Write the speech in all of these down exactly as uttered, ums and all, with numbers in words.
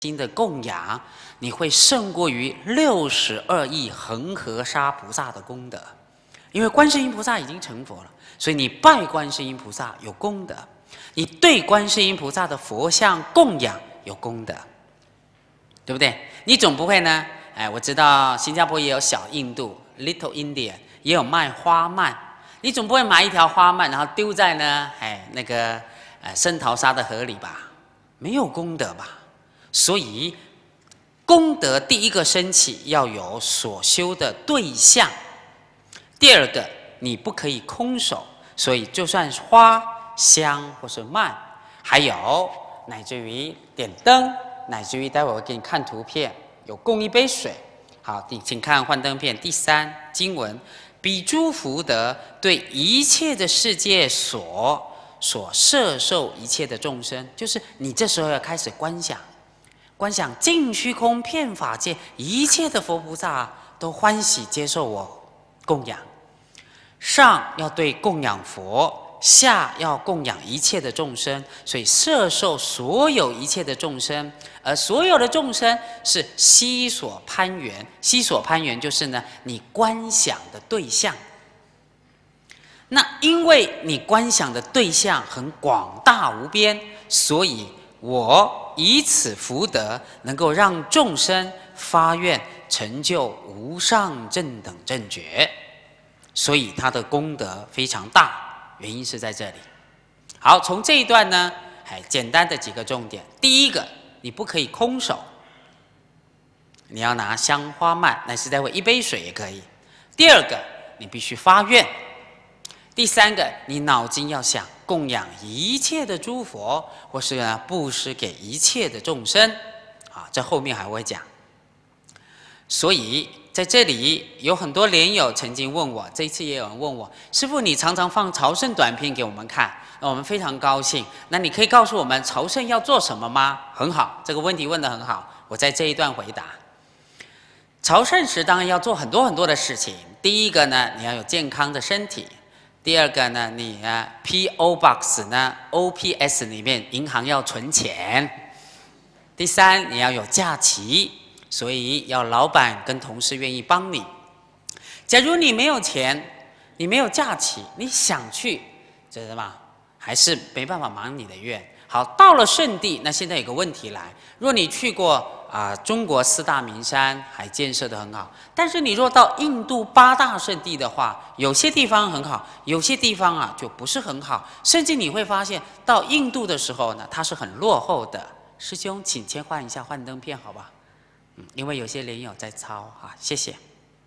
心的供养，你会胜过于六十二亿恒河沙菩萨的功德。因为观世音菩萨已经成佛了，所以你拜观世音菩萨有功德，你对观世音菩萨的佛像供养有功德，对不对？你总不会呢？哎，我知道新加坡也有小印度 （Little India）， 也有卖花蔓，你总不会买一条花蔓然后丢在呢，哎，那个呃圣淘沙的河里吧？没有功德吧？所以功德第一个升起要有所修的对象。第二个，你不可以空手，所以就算是花香或是蔓，还有乃至于点灯，乃至于待会我给你看图片，有供一杯水。好，你请看幻灯片第三经文：彼诸福德对一切的世界所所摄受一切的众生，就是你这时候要开始观想，观想尽虚空遍法界一切的佛菩萨都欢喜接受我供养。上要对供养佛，下要供养一切的众生，所以摄受所有一切的众生，而所有的众生是悉所攀缘。悉所攀缘就是呢，你观想的对象。那因为你观想的对象很广大无边，所以我以此福德能够让众生发愿成就无上正等正觉。所以它的功德非常大，原因是在这里。好，从这一段呢，哎，简单的几个重点。第一个，你不可以空手，你要拿香花蔓，乃至待会一杯水也可以。第二个，你必须发愿。第三个，你脑筋要想供养一切的诸佛，或是呢布施给一切的众生。啊，这后面还会讲。所以在这里有很多莲友曾经问我，这一次也有人问我，师父，你常常放朝圣短片给我们看，那我们非常高兴。那你可以告诉我们朝圣要做什么吗？很好，这个问题问得很好，我在这一段回答。朝圣时当然要做很多很多的事情。第一个呢，你要有健康的身体；第二个呢，你呢 P O Box 呢 O P S 里面银行要存钱；第三，你要有假期。所以要老板跟同事愿意帮你。假如你没有钱，你没有假期，你想去，知道吗？还是没办法满你的愿。好，到了圣地，那现在有个问题来：若你去过啊、呃、中国四大名山，还建设得很好，但是你若到印度八大圣地的话，有些地方很好，有些地方啊就不是很好，甚至你会发现到印度的时候呢，它是很落后的。师兄，请切换一下幻灯片，好吧？嗯，因为有些莲友在抄哈，谢谢。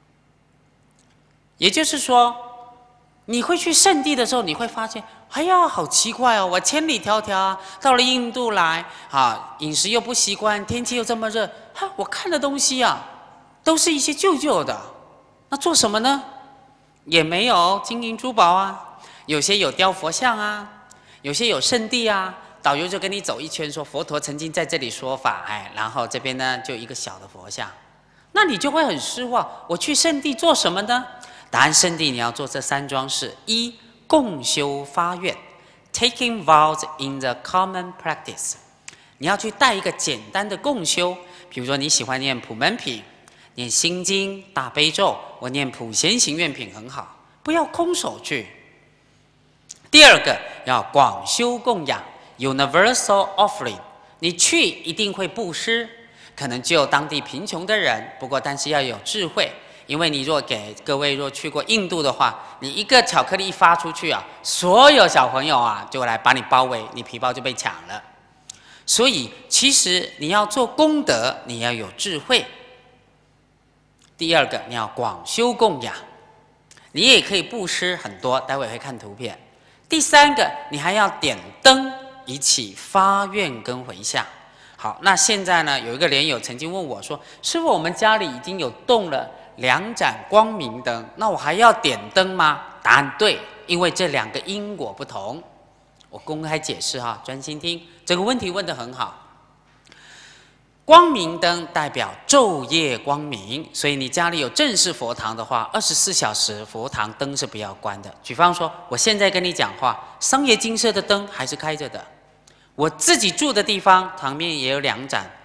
也就是说，你会去圣地的时候，你会发现，哎呀，好奇怪哦！我千里迢迢啊，到了印度来啊，饮食又不习惯，天气又这么热，哈，我看的东西啊，都是一些旧旧的。那做什么呢？也没有金银珠宝啊，有些有雕佛像啊，有些有圣地啊。导游就跟你走一圈，说佛陀曾经在这里说法，哎，然后这边呢就一个小的佛像，那你就会很失望。我去圣地做什么呢？答案，圣地你要做这三桩事：一、共修发愿 ，taking vows in the common practice， 你要去带一个简单的共修，比如说你喜欢念普门品、念心经、大悲咒，我念普贤行愿品很好，不要空手去。第二个要广修供养。Universal offering， 你去一定会布施，可能只有当地贫穷的人，不过但是要有智慧，因为你若给各位若去过印度的话，你一个巧克力一发出去啊，所有小朋友啊就来把你包围，你皮包就被抢了。所以其实你要做功德，你要有智慧。第二个，你要广修供养，你也可以布施很多，待会会看图片。第三个，你还要点灯。一起发愿跟回向。好，那现在呢，有一个莲友曾经问我说：“师父，我们家里已经有动了两盏光明灯，那我还要点灯吗？”答案对，因为这两个因果不同。我公开解释哈，专心听。这个问题问得很好。光明灯代表昼夜光明，所以你家里有正式佛堂的话，二十四小时佛堂灯是不要关的。举方说，我现在跟你讲话，商业精舍的灯还是开着的。我自己住的地方旁边也有两盏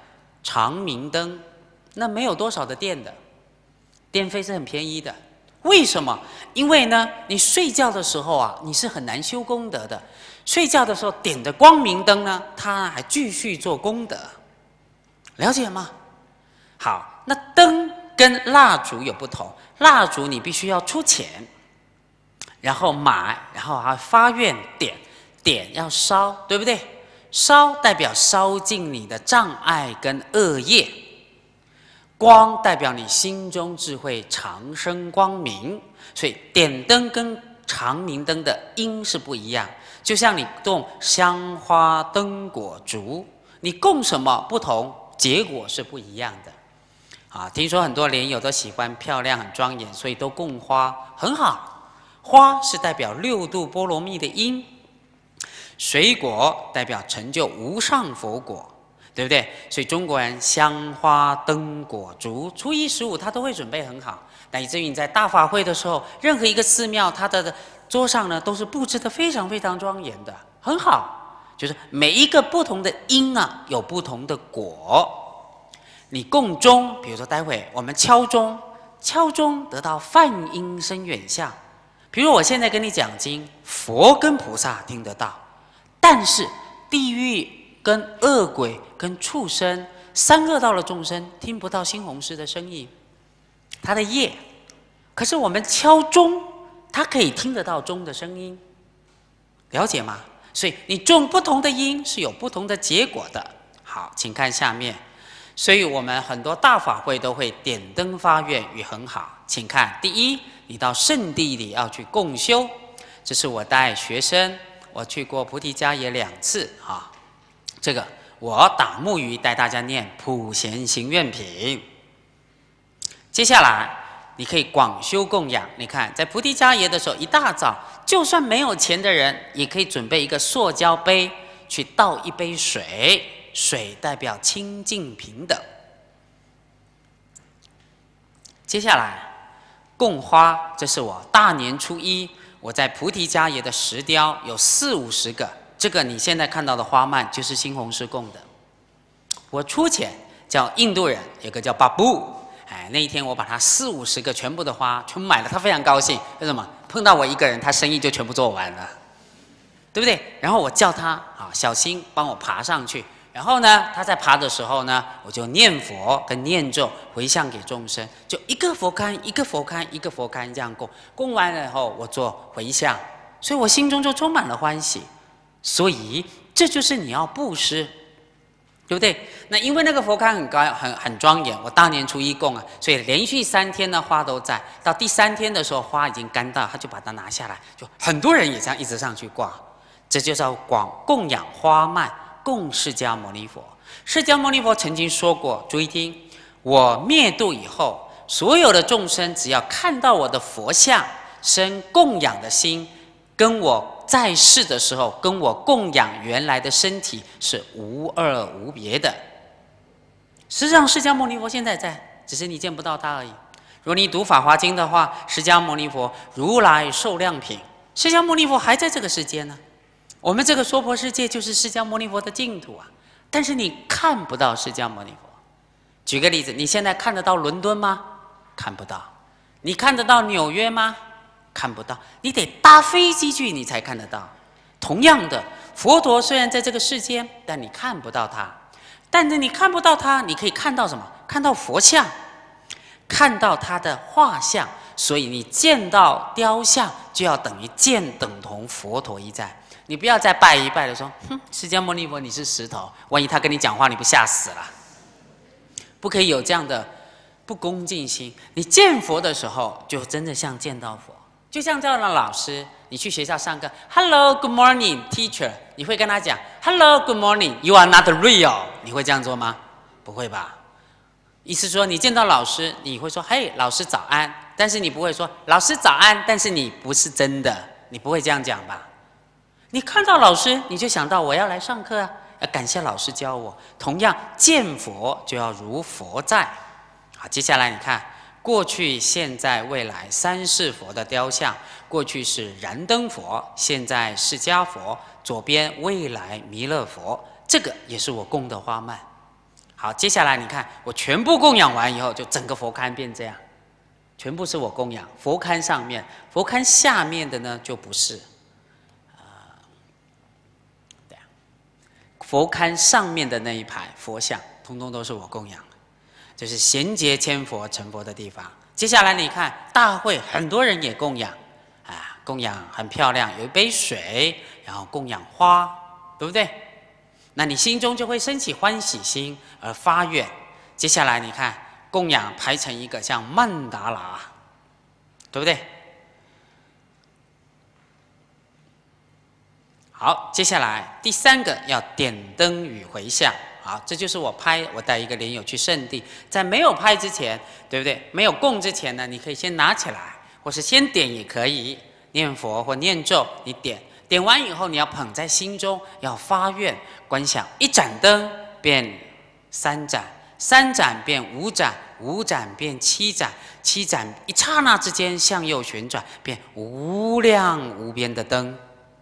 长明灯，那没有多少的电的，电费是很便宜的。为什么？因为呢，你睡觉的时候啊，你是很难修功德的。睡觉的时候点的光明灯呢，它还继续做功德，了解吗？好，那灯跟蜡烛有不同，蜡烛你必须要出钱，然后买，然后还发愿点，点要烧，对不对？烧代表烧尽你的障碍跟恶业，光代表你心中智慧长生光明，所以点灯跟长明灯的因是不一样。就像你供香花灯果烛，你供什么不同，结果是不一样的。啊，听说很多莲友都喜欢漂亮很庄严，所以都供花，很好。花是代表六度波罗蜜的因，水果代表成就无上佛果，对不对？所以中国人香花灯果烛，初一十五他都会准备很好，乃至于你在大法会的时候，任何一个寺庙，它的桌上呢都是布置的非常非常庄严的，很好。就是每一个不同的因啊，有不同的果。你供钟，比如说待会我们敲钟，敲钟得到梵音声远相。比如我现在跟你讲经，佛跟菩萨听得到，但是地狱跟恶鬼跟畜生三恶道的众生听不到新弘师的声音，他的业。可是我们敲钟，他可以听得到钟的声音，了解吗？所以你种不同的因是有不同的结果的。好，请看下面。所以我们很多大法会都会点灯发愿，与很好。请看，第一，你到圣地里要去共修，这是我带学生，我去过菩提迦耶两次啊。这个我打木鱼带大家念普贤行愿品。接下来你可以广修供养。你看，在菩提迦耶的时候，一大早，就算没有钱的人，也可以准备一个塑胶杯，去倒一杯水。水代表清净平等。接下来供花，这是我大年初一，我在菩提迦耶的石雕有四五十个，这个你现在看到的花蔓就是新弘师供的。我出钱叫印度人，有个叫巴布，哎，那一天我把他四五十个全部的花全买了，他非常高兴。为什么？碰到我一个人，他生意就全部做完了，对不对？然后我叫他啊，小心帮我爬上去。然后呢，他在爬的时候呢，我就念佛跟念咒回向给众生，就一个佛龛一个佛龛一个佛龛这样供，供完了以后我做回向，所以我心中就充满了欢喜。所以这就是你要布施，对不对？那因为那个佛龛很高很很庄严，我大年初一供啊，所以连续三天呢花都在，到第三天的时候花已经干到，他就把它拿下来，就很多人也这样一直上去挂，这就叫广供养花蔓。供释迦牟尼佛，释迦牟尼佛曾经说过，注意听，我灭度以后，所有的众生只要看到我的佛像，生供养的心，跟我在世的时候，跟我供养原来的身体是无二无别的。实际上，释迦牟尼佛现在在，只是你见不到他而已。如果你读《法华经》的话，释迦牟尼佛如来寿量品，释迦牟尼佛还在这个世间呢。我们这个娑婆世界就是释迦牟尼佛的净土啊，但是你看不到释迦牟尼佛。举个例子，你现在看得到伦敦吗？看不到。你看得到纽约吗？看不到。你得搭飞机去，你才看得到。同样的，佛陀虽然在这个世间，但你看不到他。但是你看不到他，你可以看到什么？看到佛像，看到他的画像。所以你见到雕像，就要等于见等同佛陀一在。你不要再拜一拜的说，哼，释迦牟尼佛你是石头，万一他跟你讲话，你不吓死了？不可以有这样的不恭敬心。你见佛的时候，就真的像见到佛，就像这样的老师，你去学校上课 ，Hello, Good morning, teacher， 你会跟他讲 ，Hello, Good morning, you are not real， 你会这样做吗？不会吧？意思说，你见到老师，你会说，嘿，老师早安，但是你不会说，老师早安，但是你不是真的，你不会这样讲吧？你看到老师，你就想到我要来上课啊，要感谢老师教我。同样，见佛就要如佛在。好，接下来你看，过去、现在、未来三世佛的雕像，过去是燃灯佛，现在释迦佛，左边未来弥勒佛，这个也是我供的花蔓。 好，接下来你看，我全部供养完以后，就整个佛龛变这样，全部是我供养。佛龛上面，佛龛下面的呢就不是。啊，对啊，佛龛上面的那一排佛像，通通都是我供养的，就是贤劫千佛成佛的地方。接下来你看，大会很多人也供养，啊，供养很漂亮，有一杯水，然后供养花，对不对？那你心中就会升起欢喜心而发愿。接下来你看，供养排成一个像曼达拉，对不对？好，接下来第三个要点灯与回向。好，这就是我拍，我带一个莲友去圣地，在没有拍之前，对不对？没有供之前呢，你可以先拿起来，或是先点也可以，念佛或念咒，你点。点完以后，你要捧在心中，要发愿观想，一盏灯变三盏，三盏变五盏，五盏变七盏，七盏一刹那之间向右旋转，变无量无边的灯。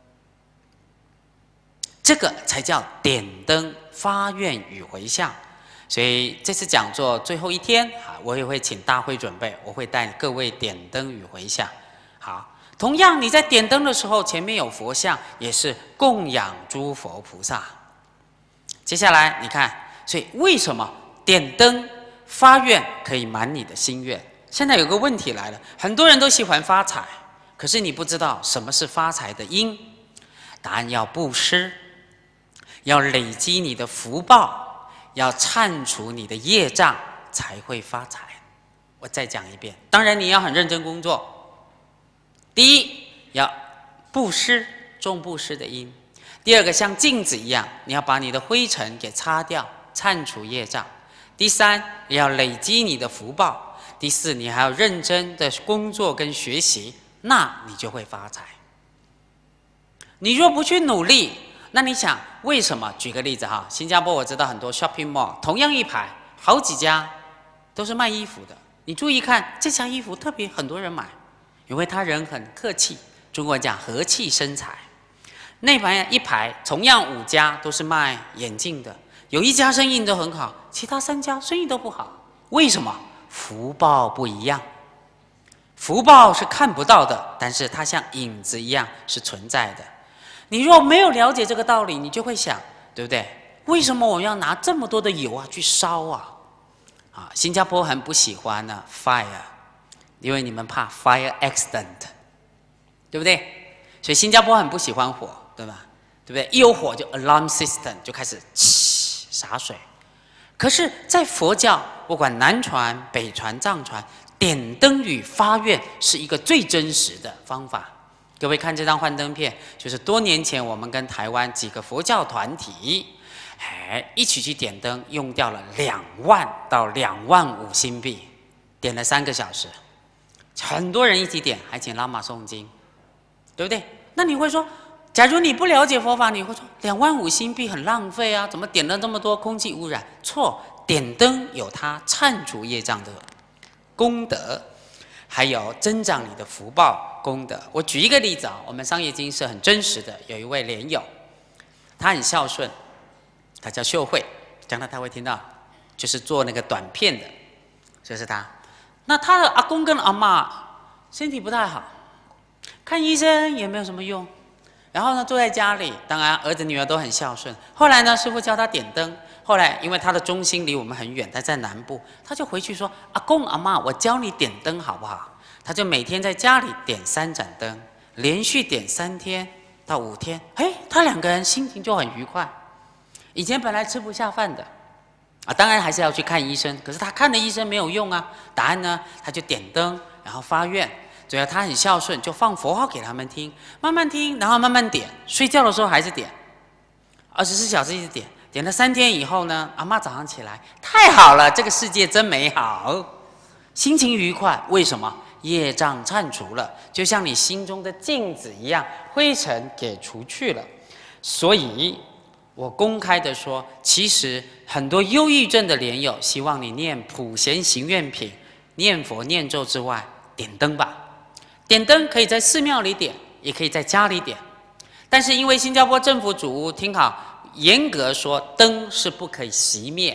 这个才叫点灯发愿与回向。所以这次讲座最后一天啊，我也会请大会准备，我会带各位点灯与回向。好。同样，你在点灯的时候，前面有佛像，也是供养诸佛菩萨。接下来你看，所以为什么点灯发愿可以满你的心愿？现在有个问题来了，很多人都喜欢发财，可是你不知道什么是发财的因。答案要布施，要累积你的福报，要忏除你的业障，才会发财。我再讲一遍，当然你要很认真工作。第一，要布施，种布施的因；第二个，像镜子一样，你要把你的灰尘给擦掉，忏除业障；第三，要累积你的福报；第四，你还要认真的工作跟学习，那你就会发财。你若不去努力，那你想为什么？举个例子哈，新加坡我知道很多 shopping mall， 同样一排，好几家都是卖衣服的。你注意看，这家衣服特别很多人买。因为他人很客气，中国人讲和气生财。那排一排同样五家都是卖眼镜的，有一家生意都很好，其他三家生意都不好。为什么？福报不一样。福报是看不到的，但是它像影子一样是存在的。你若没有了解这个道理，你就会想，对不对？为什么我要拿这么多的油啊去烧啊？啊，新加坡很不喜欢呢、啊、fire。因为你们怕 fire accident， 对不对？所以新加坡很不喜欢火，对吧？对不对？一有火就 alarm system 就开始嘁洒水。可是，在佛教，不管南传、北传、藏传，点灯与发愿是一个最真实的方法。各位看这张幻灯片，就是多年前我们跟台湾几个佛教团体，哎，一起去点灯，用掉了两万到两万五新币，点了三个小时。很多人一起点，还请拉玛诵经，对不对？那你会说，假如你不了解佛法，你会说两万五新币很浪费啊，怎么点了这么多，空气污染？错，点灯有它忏除业障的功德，还有增长你的福报功德。我举一个例子啊，我们商业经是很真实的，有一位莲友，他很孝顺，他叫秀慧，将来他会听到，就是做那个短片的，就是他。那他的阿公跟阿嬷身体不太好，看医生也没有什么用。然后呢，坐在家里，当然儿子女儿都很孝顺。后来呢，师父教他点灯。后来因为他的中心离我们很远，他在南部，他就回去说：“阿公阿嬷，我教你点灯好不好？”他就每天在家里点三盏灯，连续点三天到五天。哎，他两个人心情就很愉快。以前本来吃不下饭的。啊，当然还是要去看医生，可是他看的医生没有用啊。答案呢，他就点灯，然后发愿。只要他很孝顺，就放佛号给他们听，慢慢听，然后慢慢点。睡觉的时候还是点，二十四小时一直点。点了三天以后呢，阿嬷早上起来，太好了，这个世界真美好，心情愉快。为什么？业障忏除了，就像你心中的镜子一样，灰尘给除去了。所以。我公开的说，其实很多忧郁症的莲友希望你念普贤行愿品，念佛念咒之外，点灯吧。点灯可以在寺庙里点，也可以在家里点。但是因为新加坡政府主屋，听好，严格说灯是不可以熄灭，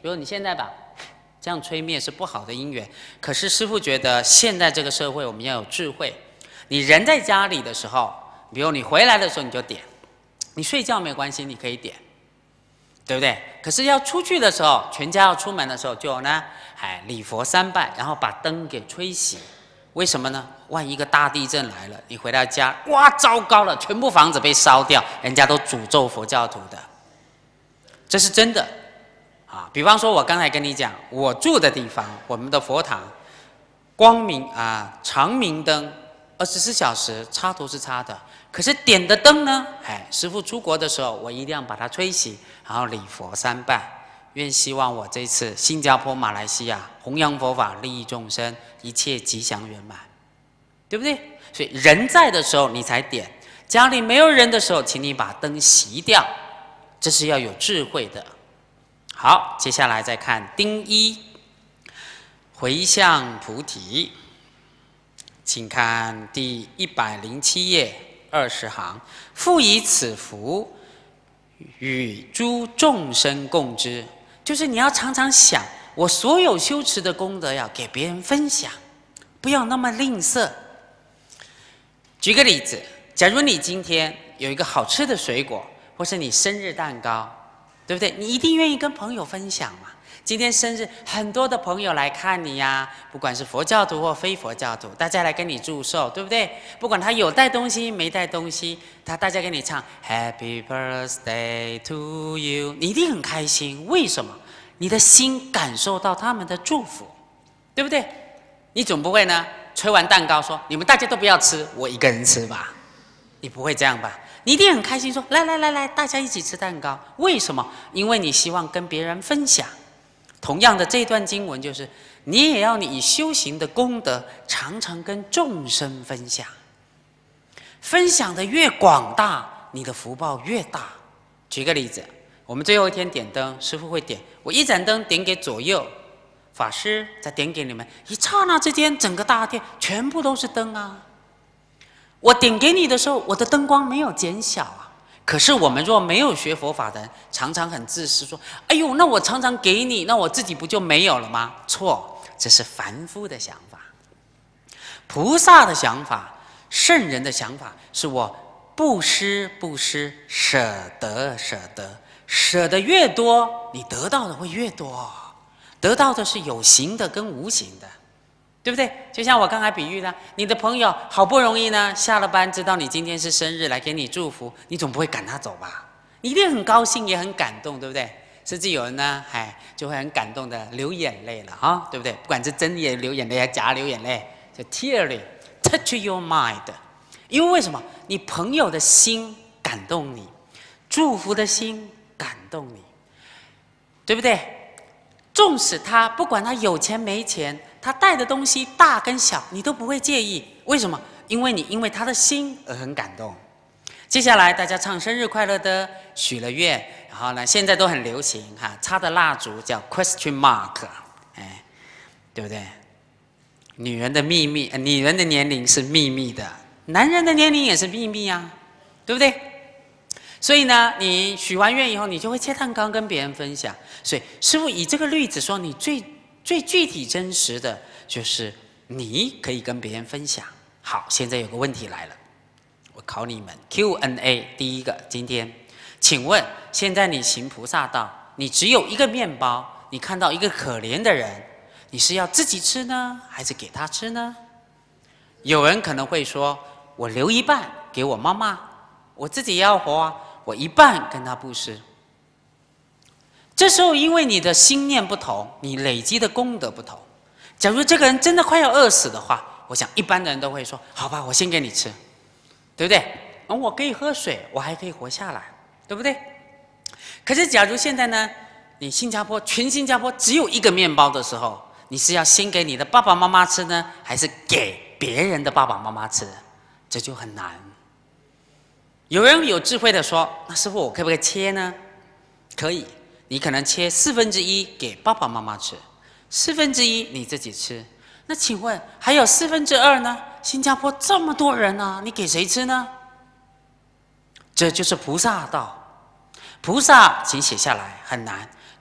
比如你现在吧，这样吹灭是不好的因缘。可是师父觉得现在这个社会我们要有智慧。你人在家里的时候，比如你回来的时候你就点，你睡觉没关系，你可以点，对不对？可是要出去的时候，全家要出门的时候，就呢，哎，礼佛三拜，然后把灯给吹熄。为什么呢？万一一个大地震来了，你回到家，哇，糟糕了，全部房子被烧掉，人家都诅咒佛教徒的，这是真的啊。比方说，我刚才跟你讲，我住的地方，我们的佛堂，光明啊，长明灯，二十四小时插头是插的，可是点的灯呢，哎，师父出国的时候，我一定要把它吹熄，然后礼佛三拜。愿希望我这次新加坡、马来西亚弘扬佛法、利益众生，一切吉祥圆满，对不对？所以人在的时候你才点，家里没有人的时候，请你把灯熄掉，这是要有智慧的。好，接下来再看丁一，回向菩提，请看第一百零七页二十行，复以此福与诸众生共之。就是你要常常想，我所有修持的功德要给别人分享，不要那么吝啬。举个例子，假如你今天有一个好吃的水果，或是你生日蛋糕，对不对？你一定愿意跟朋友分享嘛。今天生日，很多的朋友来看你呀，不管是佛教徒或非佛教徒，大家来跟你祝寿，对不对？不管他有带东西没带东西，他大家跟你唱 Happy Birthday to you， 你一定很开心。为什么？你的心感受到他们的祝福，对不对？你总不会呢，吹完蛋糕说你们大家都不要吃，我一个人吃吧？你不会这样吧？你一定很开心说来来来来，大家一起吃蛋糕。为什么？因为你希望跟别人分享。同样的，这段经文就是，你也要你以修行的功德，常常跟众生分享。分享的越广大，你的福报越大。举个例子，我们最后一天点灯，师父会点，我一盏灯点给左右法师，再点给你们，一刹那之间，整个大殿全部都是灯啊！我点给你的时候，我的灯光没有减小啊。可是我们若没有学佛法的人，常常很自私，说：“哎呦，那我常常给你，那我自己不就没有了吗？”错，这是凡夫的想法。菩萨的想法，圣人的想法，是我布施布施，舍得舍得，舍得越多，你得到的会越多。得到的是有形的跟无形的。对不对？就像我刚才比喻的，你的朋友好不容易呢下了班，知道你今天是生日，来给你祝福，你总不会赶他走吧？你一定很高兴，也很感动，对不对？甚至有人呢，哎，就会很感动的流眼泪了啊，对不对？不管是真也流眼泪，还是假流眼泪，就 tearly touch your mind。因为为什么？你朋友的心感动你，祝福的心感动你，对不对？纵使他不管他有钱没钱，他带的东西大跟小，你都不会介意。为什么？因为你因为他的心而很感动。接下来大家唱生日快乐的，许了愿，然后呢，现在都很流行哈，插的蜡烛叫 question mark， 哎，对不对？女人的秘密，呃，女人的年龄是秘密的，男人的年龄也是秘密啊，对不对？所以呢，你许完愿以后，你就会切蛋糕跟别人分享。所以师父以这个例子说，你最最具体真实的就是你可以跟别人分享。好，现在有个问题来了，我考你们 Q and A。第一个，今天，请问现在你行菩萨道，你只有一个面包，你看到一个可怜的人，你是要自己吃呢，还是给他吃呢？有人可能会说，我留一半给我妈妈，我自己也要活啊。我一半跟他布施，这时候因为你的心念不同，你累积的功德不同。假如这个人真的快要饿死的话，我想一般的人都会说：“好吧，我先给你吃，对不对？而我可以喝水，我还可以活下来，对不对？”可是假如现在呢，你新加坡全新加坡只有一个面包的时候，你是要先给你的爸爸妈妈吃呢，还是给别人的爸爸妈妈吃？这就很难。有人有智慧的说：“那师父，我可不可以切呢？”可以，你可能切四分之一给爸爸妈妈吃，四分之一你自己吃。那请问还有四分之二呢？新加坡这么多人啊，你给谁吃呢？这就是菩萨道。菩萨，请写下来，很难。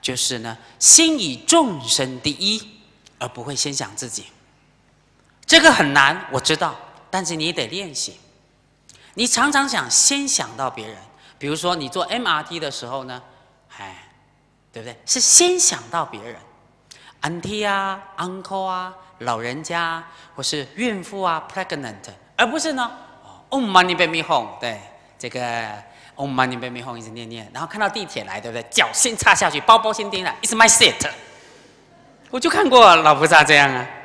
就是呢，先以众生第一，而不会先想自己。这个很难，我知道，但是你得练习。你常常想先想到别人，比如说你坐 M R T 的时候呢，哎，对不对？是先想到别人 ，auntie 啊 ，uncle 啊，老人家或是孕妇啊 ，pregnant， 而不是呢 ，Oh money baby home， 对，这个 Oh money baby home 一直念念，然后看到地铁来，对不对？脚先插下去，包包先钉了 ，It's my seat。我就看过老菩萨这样啊。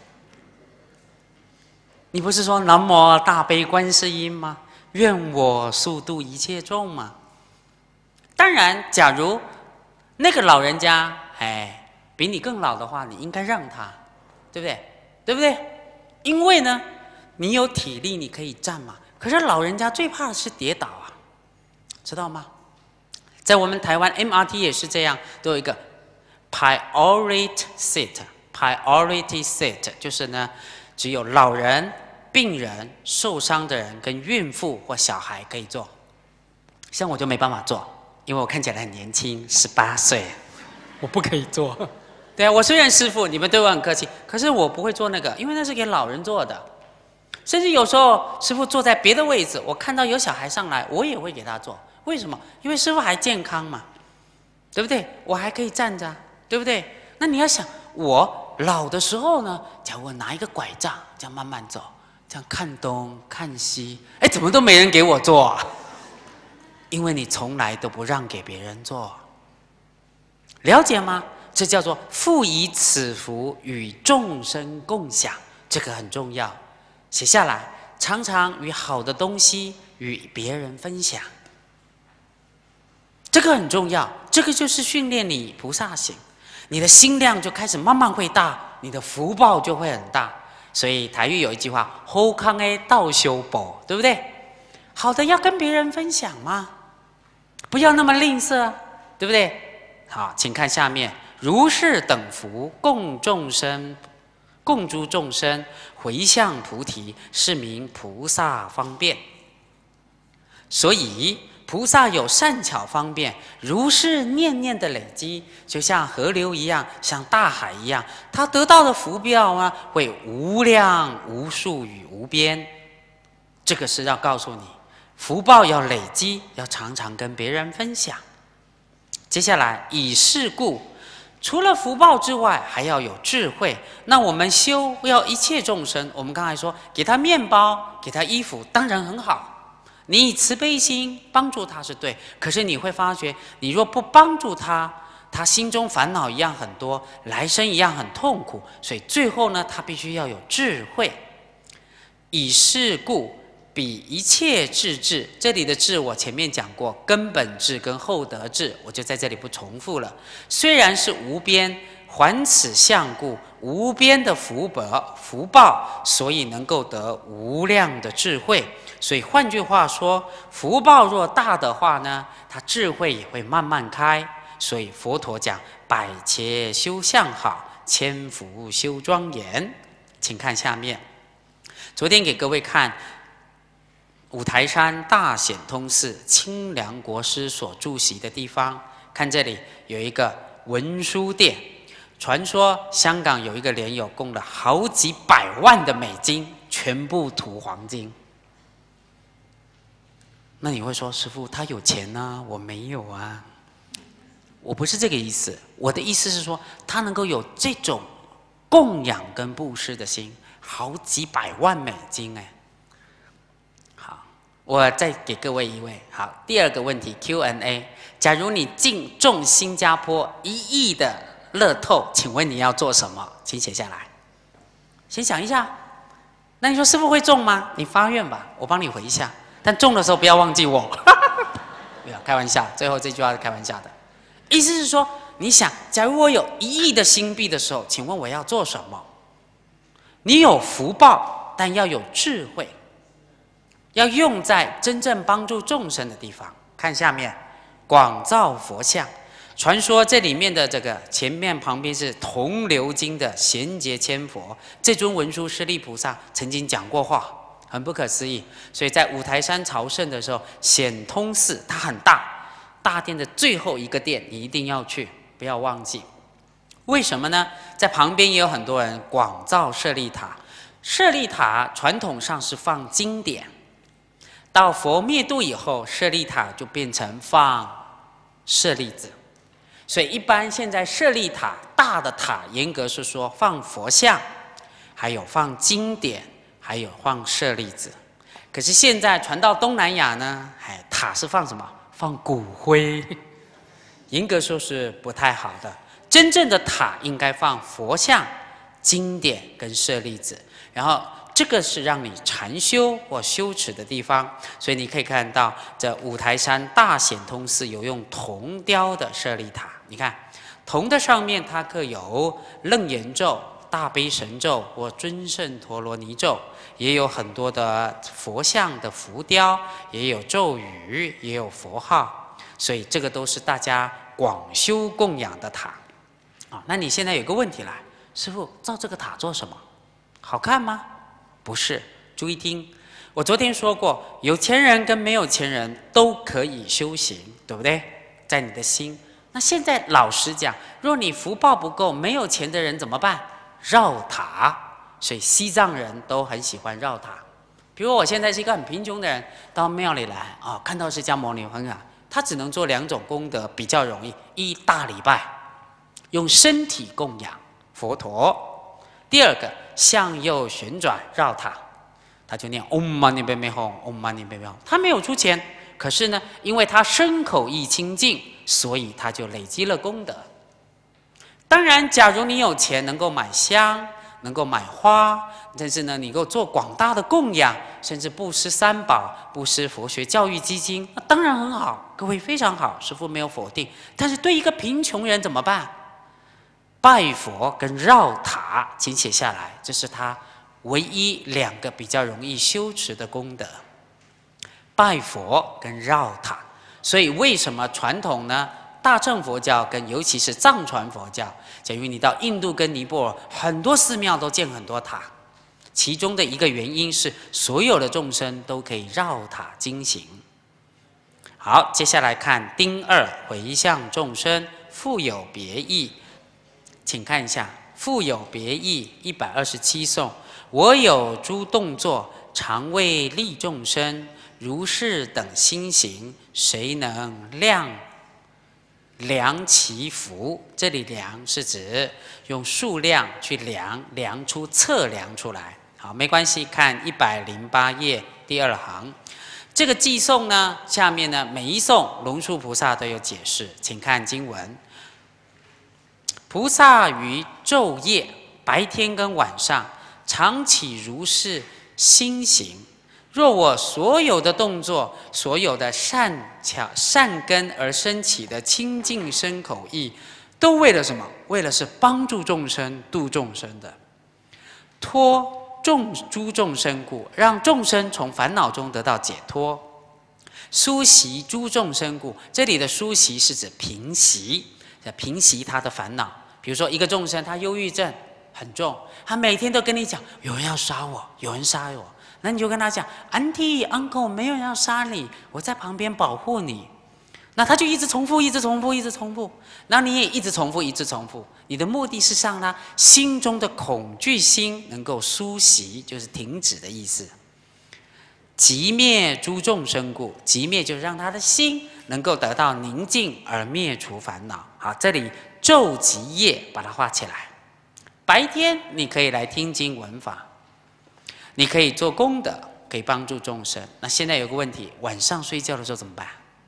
你不是说南无大悲观世音吗？愿我速度一切众吗？当然，假如那个老人家哎比你更老的话，你应该让他，对不对？对不对？因为呢，你有体力，你可以站嘛。可是老人家最怕的是跌倒啊，知道吗？在我们台湾 M R T 也是这样，都有一个 priority seat，priority seat 就是呢，只有老人、病人、受伤的人跟孕妇或小孩可以坐。像我就没办法坐，因为我看起来很年轻，十八岁，我不可以坐。对啊，我虽然师父，你们对我很客气，可是我不会坐那个，因为那是给老人坐的。甚至有时候师父坐在别的位置，我看到有小孩上来，我也会给他坐。为什么？因为师父还健康嘛，对不对？我还可以站着，对不对？那你要想，我老的时候呢，假如我拿一个拐杖，这样慢慢走，这样看东看西，哎，怎么都没人给我坐啊？因为你从来都不让给别人坐，了解吗？这叫做复以此福与众生共享，这个很重要。写下来，常常与好的东西与别人分享，这个很重要。这个就是训练你菩萨行，你的心量就开始慢慢会大，你的福报就会很大。所以台语有一句话：“好康的道修宝”，对不对？好的要跟别人分享嘛，不要那么吝啬，对不对？好，请看下面。如是等福，共众生，共诸众生回向菩提，是名菩萨方便。所以菩萨有善巧方便，如是念念的累积，就像河流一样，像大海一样，他得到的福报啊，会无量无数与无边。这个是要告诉你，福报要累积，要常常跟别人分享。接下来，以是故。除了福报之外，还要有智慧。那我们修要一切众生，我们刚才说，给他面包，给他衣服，当然很好。你以慈悲心帮助他是对，可是你会发觉，你若不帮助他，他心中烦恼一样很多，来生一样很痛苦。所以最后呢，他必须要有智慧。以是故。比一切智智，这里的智我前面讲过，根本智跟后得智，我就在这里不重复了。虽然是无边，还此相故，无边的福报，福报，所以能够得无量的智慧。所以换句话说，福报若大的话呢，它智慧也会慢慢开。所以佛陀讲：百劫修相好，千福修庄严。请看下面，昨天给各位看。五台山大显通寺清凉国师所住席的地方，看这里有一个文殊殿。传说香港有一个莲友供了好几百万的美金，全部涂黄金。那你会说，师父他有钱啊，我没有啊。我不是这个意思，我的意思是说，他能够有这种供养跟布施的心，好几百万美金哎。我再给各位一位好，第二个问题 Q and A。假如你进中新加坡一亿的乐透，请问你要做什么？请写下来。先想一下。那你说师父会中吗？你发愿吧，我帮你回一下。但中的时候不要忘记我。不要开玩笑，最后这句话是开玩笑的。意思是说，你想，假如我有一亿的新币的时候，请问我要做什么？你有福报，但要有智慧。要用在真正帮助众生的地方。看下面，广造佛像。传说这里面的这个前面旁边是铜鎏金的贤劫千佛，这尊文殊师利菩萨曾经讲过话，很不可思议。所以在五台山朝圣的时候，显通寺它很大，大殿的最后一个殿你一定要去。 不要忘记。为什么呢？在旁边也有很多人广造舍利塔。舍利塔传统上是放经典，到佛灭度以后，舍利塔就变成放舍利子。所以一般现在舍利塔大的塔，严格是说放佛像，还有放经典，还有放舍利子。可是现在传到东南亚呢，哎，塔是放什么？放骨灰，严格说是不太好的。真正的塔应该放佛像、经典跟舍利子，然后这个是让你禅修或修持的地方。所以你可以看到，这五台山大显通寺有用铜雕的舍利塔。你看，铜的上面它刻有楞严咒、大悲神咒或尊胜陀罗尼咒，也有很多的佛像的浮雕，也有咒语，也有佛号。所以这个都是大家广修供养的塔。啊，那你现在有个问题来，师父，造这个塔做什么？好看吗？不是，注意听。我昨天说过，有钱人跟没有钱人都可以修行，对不对？在你的心。那现在老实讲，若你福报不够，没有钱的人怎么办？绕塔。所以西藏人都很喜欢绕塔。比如我现在是一个很贫穷的人，到庙里来啊、哦，看到释迦牟尼很好，他只能做两种功德比较容易：一大礼拜。用身体供养佛陀。第二个，向右旋转绕塔，他就念 Om Mani Padme Hum，Om Mani Padme Hum。他没有出钱，可是呢，因为他身口意清净，所以他就累积了功德。当然，假如你有钱，能够买香，能够买花，但是呢，你能够做广大的供养，甚至布施三宝、布施佛学教育基金，那当然很好，各位非常好，师父没有否定。但是对一个贫穷人怎么办？拜佛跟绕塔，请写下来，这是他唯一两个比较容易修持的功德。拜佛跟绕塔，所以为什么传统呢？大乘佛教跟尤其是藏传佛教，假如你到印度跟尼泊尔，很多寺庙都建很多塔，其中的一个原因是所有的众生都可以绕塔经行。好，接下来看丁二，回向众生，复有别意。请看一下，复有别意一百二十七颂。我有诸动作，常为利众生，如是等心行，谁能量量其福？这里量是指用数量去量，量出测量出来。好，没关系，看一百零八页第二行。这个偈颂呢，下面呢每一颂龙树菩萨都有解释，请看经文。菩萨于昼夜，白天跟晚上，常起如是心行。若我所有的动作，所有的善巧善根而生起的清净身口意，都为了什么？为了是帮助众生、度众生的，脱众诸众生故，让众生从烦恼中得到解脱。疏习诸众生故，这里的疏习是指平息。平息他的烦恼。比如说，一个众生他忧郁症很重，他每天都跟你讲有人要杀我，有人杀我，那你就跟他讲 ，Auntie Uncle， 没有人要杀你，我在旁边保护你。那他就一直重复，一直重复，一直重复，然后你也一直重复，一直重复。你的目的是让他心中的恐惧心能够苏息，就是停止的意思。寂灭诸众生故，寂灭就是让他的心能够得到宁静而灭除烦恼。好，这里昼及夜把它画起来。白天你可以来听经闻法，你可以做功德，可以帮助众生。那现在有个问题，晚上睡觉的时候怎么办？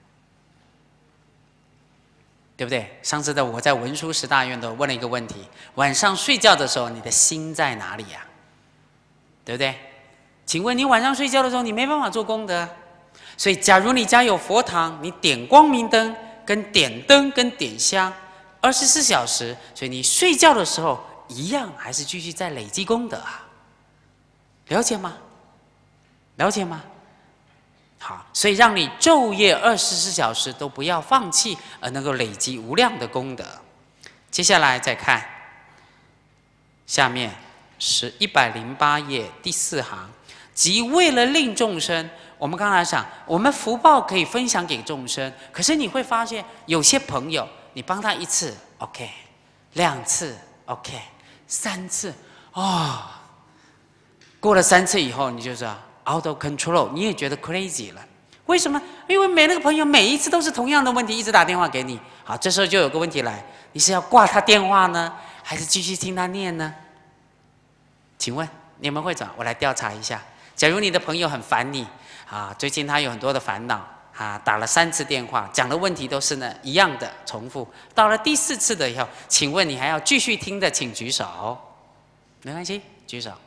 对不对？上次的我在文殊十大愿都问了一个问题：晚上睡觉的时候，你的心在哪里呀、啊？对不对？请问你晚上睡觉的时候，你没办法做功德，所以假如你家有佛堂，你点光明灯、跟点灯、跟点香，二十四小时，所以你睡觉的时候一样还是继续在累积功德啊，了解吗？了解吗？好，所以让你昼夜二十四小时都不要放弃，而能够累积无量的功德。接下来再看下面是一百零八页第四行。即为了令众生，我们刚才讲，我们福报可以分享给众生，可是你会发现，有些朋友，你帮他一次， ，OK， 两次 ，OK， 三次，哦，过了三次以后，你就知道 out of control， 你也觉得 crazy 了。为什么？因为每那个朋友每一次都是同样的问题，一直打电话给你。好，这时候就有个问题来，你是要挂他电话呢，还是继续听他念呢？请问你们会怎么？我来调查一下。假如你的朋友很烦你啊，最近他有很多的烦恼啊，打了三次电话，讲的问题都是呢一样的重复。到了第四次的以后，请问你还要继续听的，请举手。没关系，举手。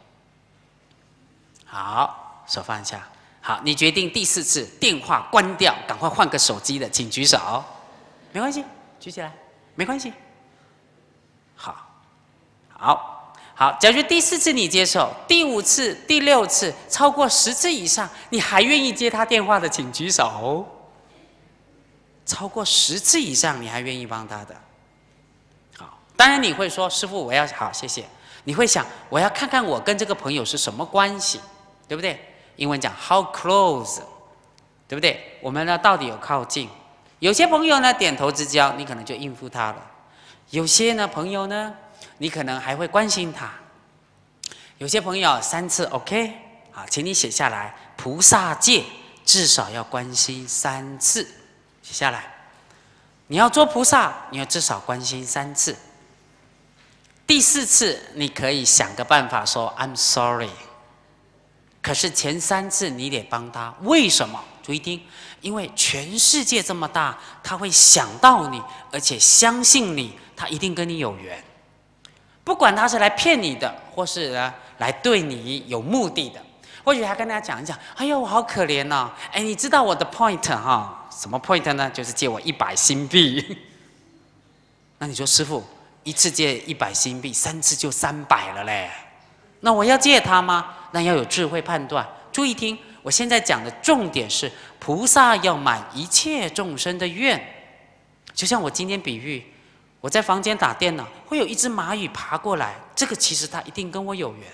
好，手放下。好，你决定第四次电话关掉，赶快换个手机的，请举手。没关系，举起来，没关系。好，好，好。假如第四次你接受，第五次、第六次，超过十次以上，你还愿意接他电话的，请举手。超过十次以上，你还愿意帮他的？好，当然你会说，师父，我要好，谢谢。你会想，我要看看我跟这个朋友是什么关系，对不对？英文讲 how close， 对不对？我们呢到底有靠近？有些朋友呢点头之交，你可能就应付他了；有些呢朋友呢，你可能还会关心他；有些朋友三次 OK， 好，请你写下来。菩萨戒至少要关心三次，写下来。你要做菩萨，你要至少关心三次。第四次你可以想个办法说 I'm sorry。可是前三次你得帮他，为什么？注意听，因为全世界这么大，他会想到你，而且相信你，他一定跟你有缘。不管他是来骗你的，或是呢来对你有目的的，或许还跟大家讲一讲，哎呦，我好可怜哦，哎，你知道我的 point 哈？什么 point 呢？就是借我一百新币。那你说师父，一次借一百新币，三次就三百了嘞。那我要借他吗？那要有智慧判断。注意听，我现在讲的重点是，菩萨要满一切众生的愿。就像我今天比喻，我在房间打电脑，会有一只蚂蚁爬过来，这个其实它一定跟我有缘，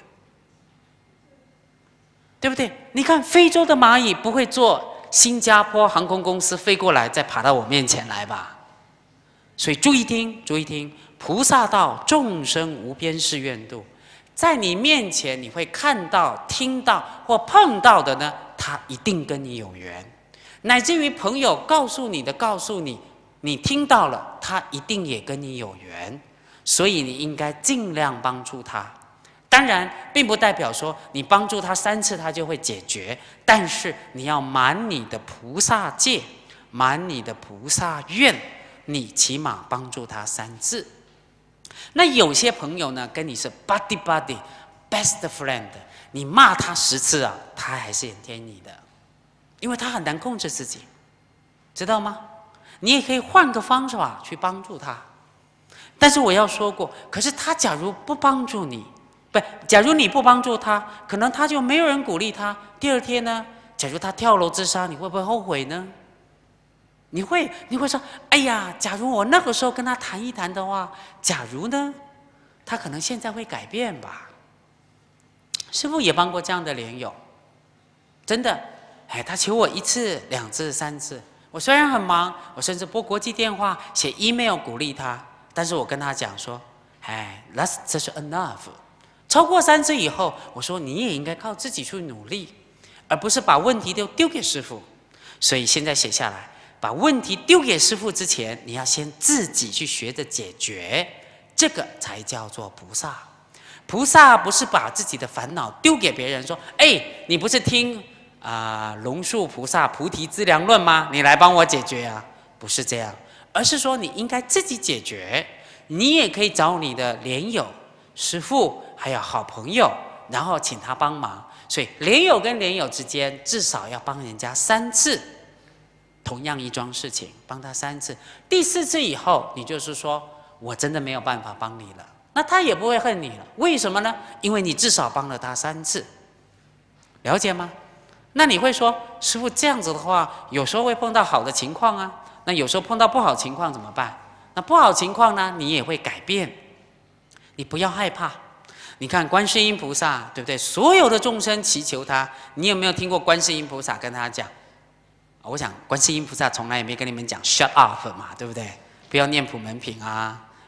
对不对？你看非洲的蚂蚁不会坐新加坡航空公司飞过来，再爬到我面前来吧？所以注意听，注意听，菩萨道众生无边誓愿度。在你面前，你会看到、听到或碰到的呢，他一定跟你有缘，乃至于朋友告诉你的，告诉你，你听到了，他一定也跟你有缘，所以你应该尽量帮助他。当然，并不代表说你帮助他三次，他就会解决，但是你要满你的菩萨戒，满你的菩萨愿，你起码帮助他三次。那有些朋友呢，跟你是 buddy buddy best friend， 你骂他十次啊，他还是很听你的，因为他很难控制自己，知道吗？你也可以换个方法去帮助他。但是我要说过，可是他假如不帮助你，不，假如你不帮助他，可能他就没有人鼓励他。第二天呢，假如他跳楼自杀，你会不会后悔呢？你会，你会说，哎呀，假如我那个时候跟他谈一谈的话，假如呢，他可能现在会改变吧。师父也帮过这样的莲友，真的，哎，他求我一次、两次、三次，我虽然很忙，我甚至拨国际电话、写 email 鼓励他，但是我跟他讲说，哎 ，that's just enough。超过三次以后，我说你也应该靠自己去努力，而不是把问题都丢给师父。所以现在写下来。把问题丢给师父之前，你要先自己去学着解决，这个才叫做菩萨。菩萨不是把自己的烦恼丢给别人，说：“哎，你不是听啊、呃、龙树菩萨菩提资粮论吗？你来帮我解决啊！”不是这样，而是说你应该自己解决。你也可以找你的莲友、师父，还有好朋友，然后请他帮忙。所以莲友跟莲友之间，至少要帮人家三次。同样一桩事情，帮他三次，第四次以后，你就是说我真的没有办法帮你了，那他也不会恨你了。为什么呢？因为你至少帮了他三次，了解吗？那你会说，师父这样子的话，有时候会碰到好的情况啊，那有时候碰到不好情况怎么办？那不好情况呢，你也会改变，你不要害怕。你看观世音菩萨，对不对？所有的众生祈求他，你有没有听过观世音菩萨跟他讲？我想观世音菩萨从来也没跟你们讲 shut up 嘛，对不对？不要念普门品啊，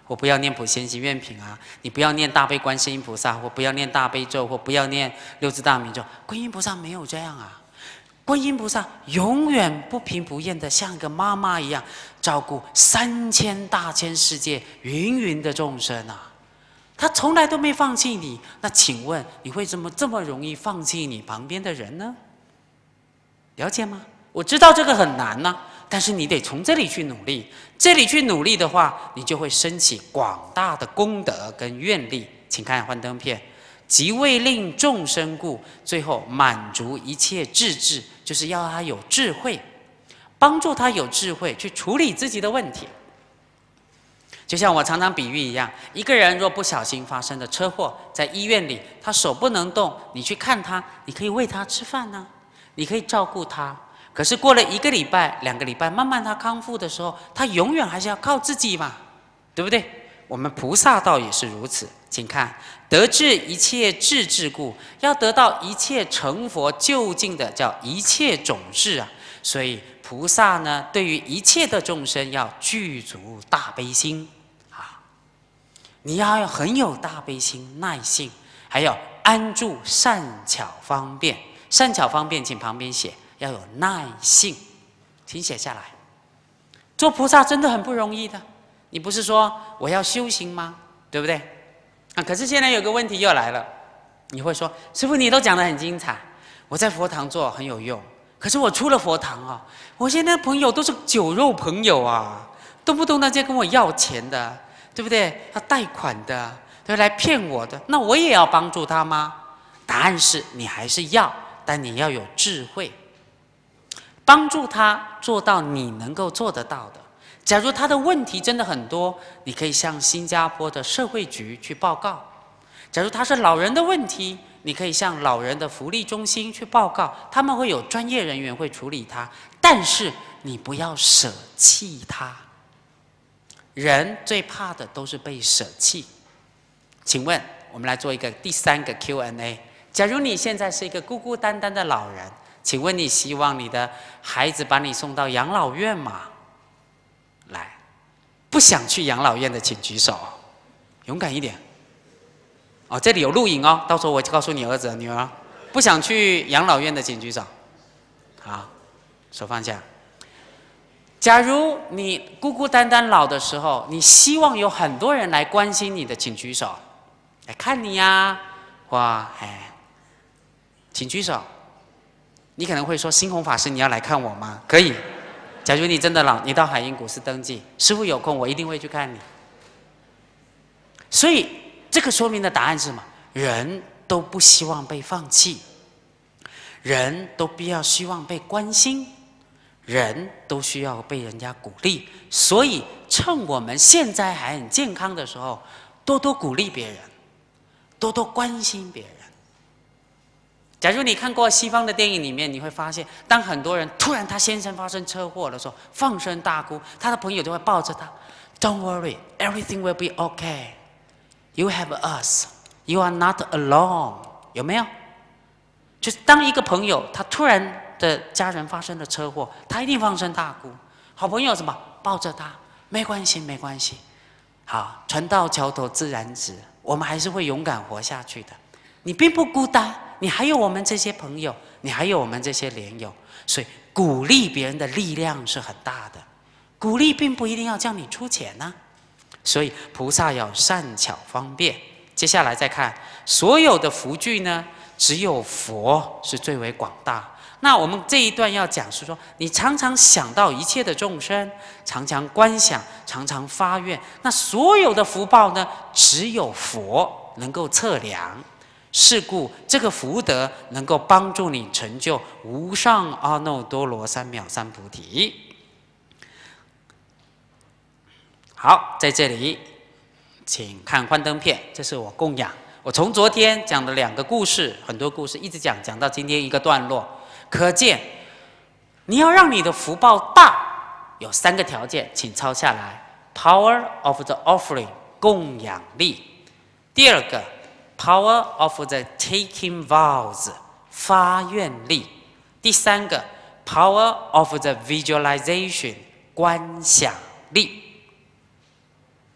或不要念普贤行愿品啊，你不要念大悲观世音菩萨，或不要念大悲咒，或不要念六字大明咒。观音菩萨没有这样啊。观音菩萨永远不贫不厌的，像一个妈妈一样，照顾三千大千世界芸芸的众生啊。他从来都没放弃你，那请问你为什么这么容易放弃你旁边的人呢？了解吗？我知道这个很难呢、啊，但是你得从这里去努力。这里去努力的话，你就会升起广大的功德跟愿力。请看幻灯片，即为令众生故，最后满足一切智智，就是要他有智慧，帮助他有智慧去处理自己的问题。就像我常常比喻一样，一个人若不小心发生了车祸，在医院里，他手不能动，你去看他，你可以喂他吃饭啊，你可以照顾他。可是过了一个礼拜、两个礼拜，慢慢他康复的时候，他永远还是要靠自己嘛，对不对？我们菩萨道也是如此。请看，得至一切智智故，要得到一切成佛究竟的，叫一切种智啊。所以菩萨呢，对于一切的众生要具足大悲心。你要很有大悲心、耐性，还有安住善巧方便。善巧方便，请旁边写，要有耐性，请写下来。做菩萨真的很不容易的。你不是说我要修行吗？对不对？啊，可是现在有个问题又来了，你会说，师父你都讲得很精彩，我在佛堂做很有用，可是我出了佛堂啊，我现在朋友都是酒肉朋友啊，动不动那些跟我要钱的。对不对？要贷款的，对，来骗我的，那我也要帮助他吗？答案是你还是要，但你要有智慧，帮助他做到你能够做得到的。假如他的问题真的很多，你可以向新加坡的社会局去报告；假如他是老人的问题，你可以向老人的福利中心去报告，他们会有专业人员会处理他。但是你不要舍弃他。人最怕的都是被舍弃。请问，我们来做一个第三个 Q and A。假如你现在是一个孤孤单单的老人，请问你希望你的孩子把你送到养老院吗？来，不想去养老院的请举手，勇敢一点。哦，这里有录影哦，到时候我告诉你儿子女儿，不想去养老院的请举手。好，手放下。假如你孤孤单单老的时候，你希望有很多人来关心你的，请举手，来看你呀、啊，哇，哎，请举手。你可能会说，星宏法师，你要来看我吗？可以。假如你真的老，你到海印古寺登记，师父有空，我一定会去看你。所以这个说明的答案是什么？人都不希望被放弃，人都必要希望被关心。人都需要被人家鼓励，所以趁我们现在还很健康的时候，多多鼓励别人，多多关心别人。假如你看过西方的电影里面，你会发现，当很多人突然他先生发生车祸的时候，放声大哭，他的朋友就会抱着他 ，Don't worry, everything will be okay. You have us. You are not alone. 有没有？就是当一个朋友他突然的家人发生了车祸，他一定放声大哭。好朋友什么？抱着他，没关系，没关系。好，船到桥头自然直，我们还是会勇敢活下去的。你并不孤单，你还有我们这些朋友，你还有我们这些莲友，所以鼓励别人的力量是很大的。鼓励并不一定要叫你出钱呢、啊，所以菩萨要善巧方便。接下来再看所有的福聚呢，只有佛是最为广大。那我们这一段要讲是说，你常常想到一切的众生，常常观想，常常发愿，那所有的福报呢，只有佛能够测量。是故这个福德能够帮助你成就无上阿耨多罗三藐三菩提。好，在这里，请看幻灯片，这是我供养。我从昨天讲的两个故事，很多故事一直讲，讲到今天一个段落。可见，你要让你的福报大，有三个条件，请抄下来 ：Power of the offering 供养力；第二个 ，Power of the taking vows 发愿力；第三个 ，Power of the visualization 观想力。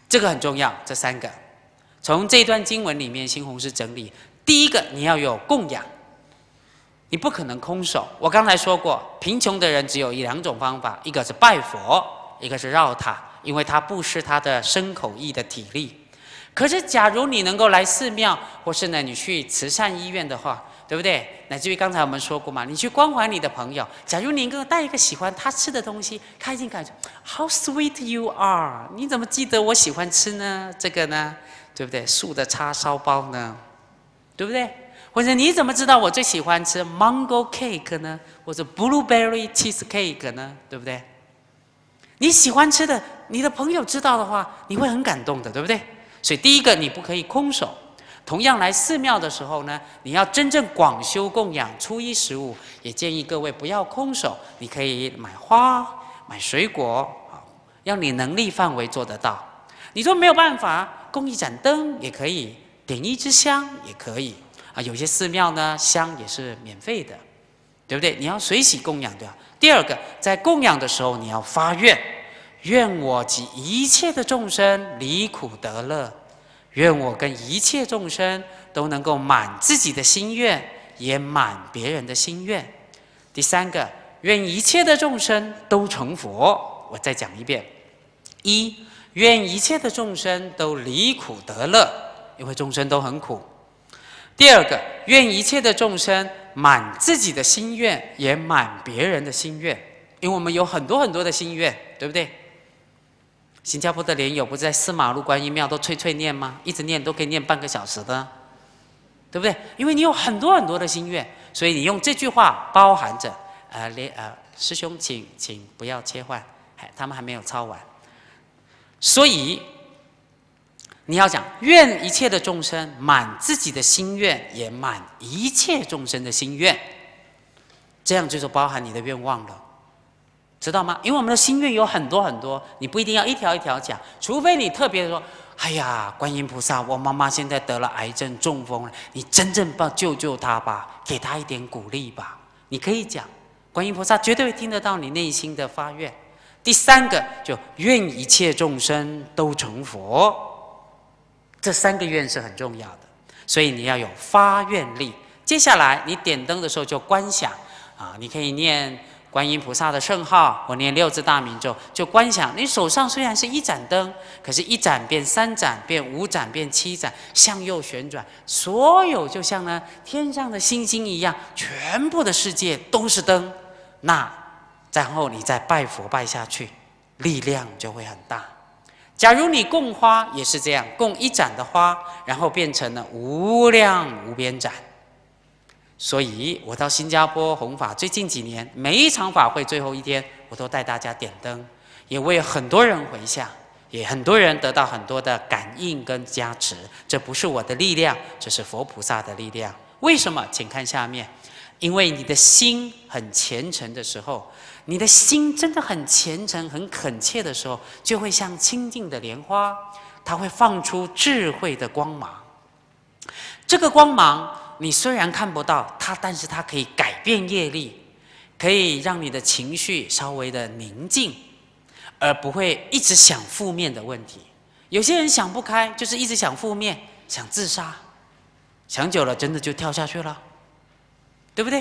这个很重要。这三个，从这段经文里面，新弘是整理。第一个，你要有供养，你不可能空手。我刚才说过，贫穷的人只有两种方法，一个是拜佛，一个是绕塔，因为他不失他的身口意的体力。可是，假如你能够来寺庙，或是呢，你去慈善医院的话，对不对？乃至于刚才我们说过嘛，你去关怀你的朋友，假如你能够带一个喜欢他吃的东西，他一定感觉 How sweet you are！ 你怎么记得我喜欢吃呢？这个呢，对不对？素的叉烧包呢，对不对？或者你怎么知道我最喜欢吃 mango cake 呢？或者 blueberry cheesecake 呢？对不对？你喜欢吃的，你的朋友知道的话，你会很感动的，对不对？所以第一个，你不可以空手。同样来寺庙的时候呢，你要真正广修供养，初一十五，也建议各位不要空手，你可以买花、买水果，要你能力范围做得到。你说没有办法，供一盏灯也可以，点一支香也可以啊。有些寺庙呢，香也是免费的，对不对？你要随喜供养的。第二个，在供养的时候，你要发愿，愿我及一切的众生离苦得乐。愿我跟一切众生都能够满自己的心愿，也满别人的心愿。第三个，愿一切的众生都成佛。我再讲一遍：一，愿一切的众生都离苦得乐，因为众生都很苦。第二个，愿一切的众生满自己的心愿，也满别人的心愿，因为我们有很多很多的心愿，对不对？新加坡的莲友不是在四马路观音庙都脆脆念吗？一直念都可以念半个小时的，对不对？因为你有很多很多的心愿，所以你用这句话包含着，呃，莲呃师兄请请不要切换，还他们还没有抄完，所以你要讲愿一切的众生满自己的心愿，也满一切众生的心愿，这样就是包含你的愿望了。知道吗？因为我们的心愿有很多很多，你不一定要一条一条讲，除非你特别的说：“哎呀，观音菩萨，我妈妈现在得了癌症中风了，你真正帮救救她吧，给她一点鼓励吧。”你可以讲，观音菩萨绝对会听得到你内心的发愿。第三个，就愿一切众生都成佛，这三个愿是很重要的，所以你要有发愿力。接下来你点灯的时候就观想啊，你可以念观音菩萨的圣号，或念六字大明咒，就观想你手上虽然是一盏灯，可是一盏变三盏，变五盏，变七盏，向右旋转，所有就像呢天上的星星一样，全部的世界都是灯。那然后你再拜佛拜下去，力量就会很大。假如你供花也是这样，供一盏的花，然后变成了无量无边盏。所以我到新加坡弘法，最近几年每一场法会最后一天，我都带大家点灯，也为很多人回向，也很多人得到很多的感应跟加持。这不是我的力量，这是佛菩萨的力量。为什么？请看下面。因为你的心很虔诚的时候，你的心真的很虔诚、很恳切的时候，就会像清净的莲花，它会放出智慧的光芒。这个光芒你虽然看不到它，但是它可以改变业力，可以让你的情绪稍微的宁静，而不会一直想负面的问题。有些人想不开，就是一直想负面，想自杀，想久了真的就跳下去了，对不对？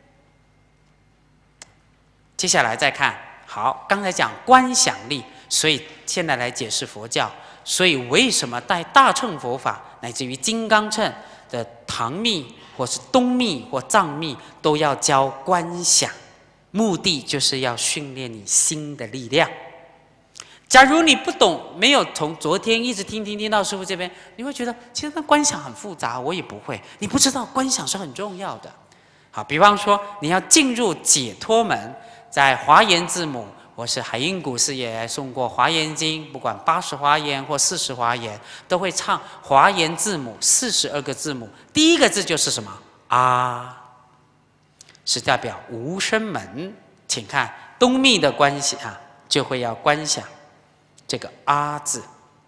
接下来再看，好，刚才讲观想力，所以现在来解释佛教。所以为什么带大乘佛法，乃至于金刚乘的唐密或是东密或藏密，都要教观想，目的就是要训练你心的力量。假如你不懂，没有从昨天一直听听听到师父这边，你会觉得其实那观想很复杂，我也不会。你不知道观想是很重要的。好，比方说你要进入解脱门，在华严字母，或是海印古师也送过华严经，不管八十华严或四十华严，都会唱华严字母四十二个字母。第一个字就是什么？啊，是代表无声门。请看东密的观想啊，就会要观想这个啊字，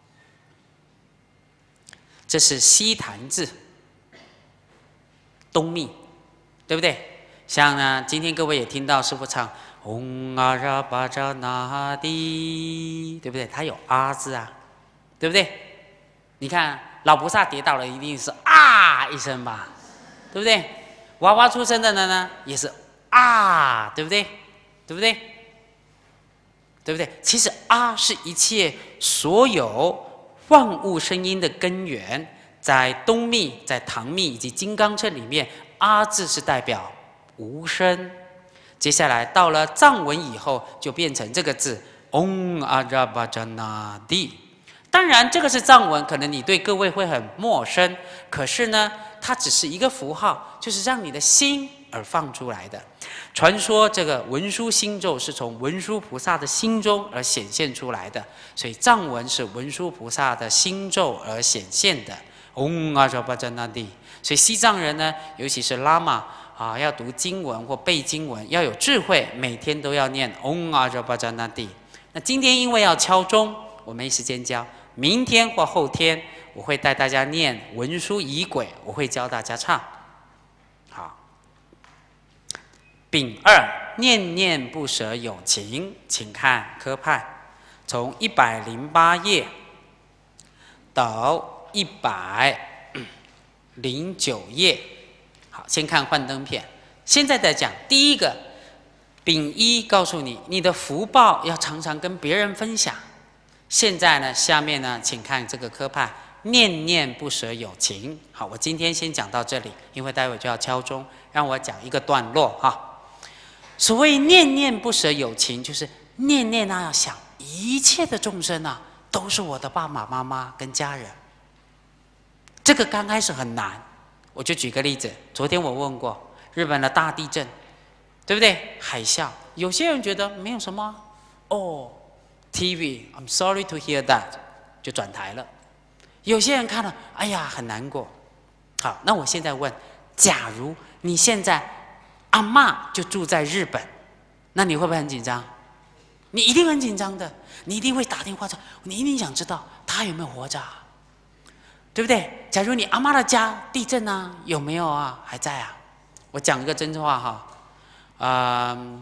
这是西坛字，东密，对不对？像呢，今天各位也听到师父唱嗡阿拉巴扎那滴，对不对？它有啊字啊， 对不对？你看老菩萨跌倒了，一定是啊一声吧，对不对？娃娃出生的人呢，也是啊，对不对？对不对？对不对？其实啊是一切所有万物声音的根源。在东密、在唐密以及金刚乘里面，啊字是代表无声。接下来到了藏文以后，就变成这个字 Om Arabhajanadi。当然，这个是藏文，可能你对各位会很陌生。可是呢，它只是一个符号，就是让你的心而放出来的。传说这个文殊心咒是从文殊菩萨的心中而显现出来的，所以藏文是文殊菩萨的心咒而显现的。Om Arabhajanadi。所以西藏人呢，尤其是喇嘛啊，要读经文或背经文，要有智慧，每天都要念 Om Arabhajanadi。那今天因为要敲钟，我没时间教。明天或后天，我会带大家念文殊仪轨，我会教大家唱。好，丙二，念念不舍有情，请看科派，从一百零八页到一百零九页。好，先看幻灯片。现在在讲第一个，丙一告诉你，你的福报要常常跟别人分享。现在呢，下面呢，请看这个科派，念念不舍有情。好，我今天先讲到这里，因为待会就要敲钟，让我讲一个段落哈。所谓念念不舍有情，就是念念啊要想一切的众生啊，都是我的爸爸妈妈跟家人。这个刚开始很难，我就举个例子，昨天我问过日本的大地震，对不对？海啸，有些人觉得没有什么，哦。T V，I'm sorry to hear that， 就转台了。有些人看了，哎呀，很难过。好，那我现在问，假如你现在阿嬷就住在日本，那你会不会很紧张？你一定很紧张的，你一定会打电话，你一定想知道她有没有活着、啊，对不对？假如你阿嬷的家地震啊，有没有啊？还在啊？我讲一个真话哈，嗯。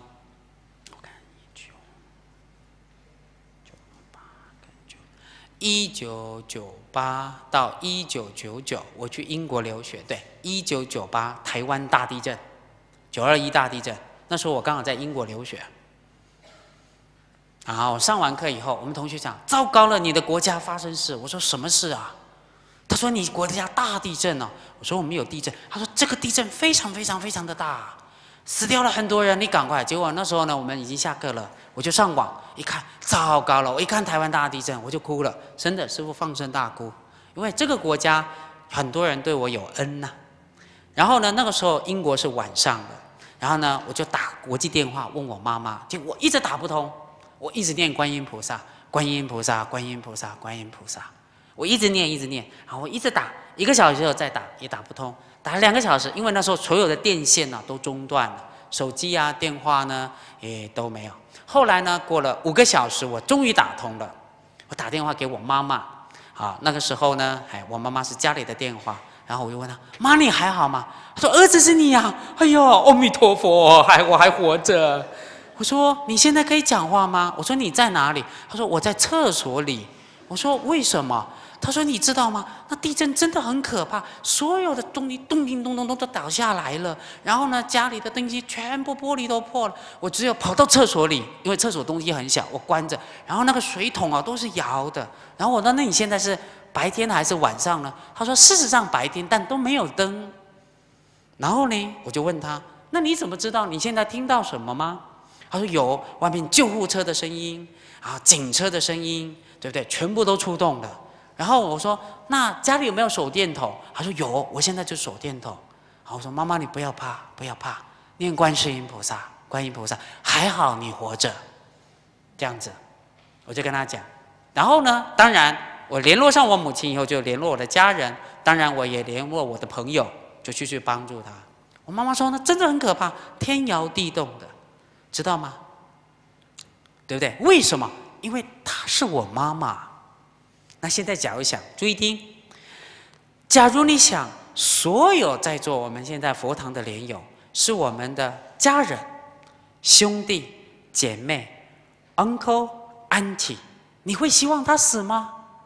一九九八到一九九九，我去英国留学。对，一九九八台湾大地震，九二一大地震，那时候我刚好在英国留学。然后上完课以后，我们同学讲：糟糕了，你的国家发生事。我说什么事啊？他说你国家大地震哦。我说我们有地震。他说这个地震非常非常非常的大，死掉了很多人，你赶快。结果那时候呢，我们已经下课了。我就上网一看，糟糕了！我一看台湾大地震，我就哭了，真的，师父放声大哭，因为这个国家很多人对我有恩呐、啊。然后呢，那个时候英国是晚上的，然后呢，我就打国际电话问我妈妈，结果我一直打不通，我一直念观音菩萨，观音菩萨，观音菩萨，观音菩萨，我一直念一直念，然后我一直打，一个小时后再打也打不通，打了两个小时，因为那时候所有的电线呢、啊、都中断了，手机啊、电话呢也都没有。后来呢，过了五个小时，我终于打通了。我打电话给我妈妈，啊，那个时候呢，哎，我妈妈是家里的电话，然后我就问她：“妈，你还好吗？”她说：“儿子是你呀、啊！”哎呦，阿弥陀佛，还我还活着。我说：“你现在可以讲话吗？”我说：“你在哪里？”她说：“我在厕所里。”我说：“为什么？”他说：“你知道吗？那地震真的很可怕，所有的东西咚叮咚咚咚都倒下来了。然后呢，家里的东西全部玻璃都破了。我只有跑到厕所里，因为厕所东西很小，我关着。然后那个水桶啊都是摇的。然后我说：那你现在是白天还是晚上呢？他说：事实上白天，但都没有灯。然后呢，我就问他：那你怎么知道你现在听到什么吗？他说：有外面救护车的声音啊，警车的声音，对不对？全部都出动了。”然后我说：“那家里有没有手电筒？”他说：“有，我现在就手电筒。”好，我说：“妈妈，你不要怕，不要怕，念观世音菩萨，观音菩萨，还好你活着。”这样子，我就跟他讲。然后呢，当然我联络上我母亲以后，就联络我的家人，当然我也联络我的朋友，就去去帮助他。我妈妈说：“那真的很可怕，天摇地动的，知道吗？对不对？为什么？因为她是我妈妈。”那现在假如想，注意听，假如你想，所有在座我们现在佛堂的莲友是我们的家人、兄弟、姐妹、uncle、auntie，你会希望他死吗？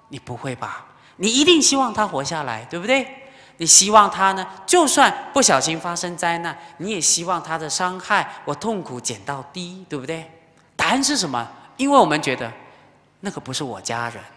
你不会吧？你一定希望他活下来，对不对？你希望他呢，就算不小心发生灾难，你也希望他的伤害或痛苦减到低，对不对？答案是什么？因为我们觉得那个不是我家人，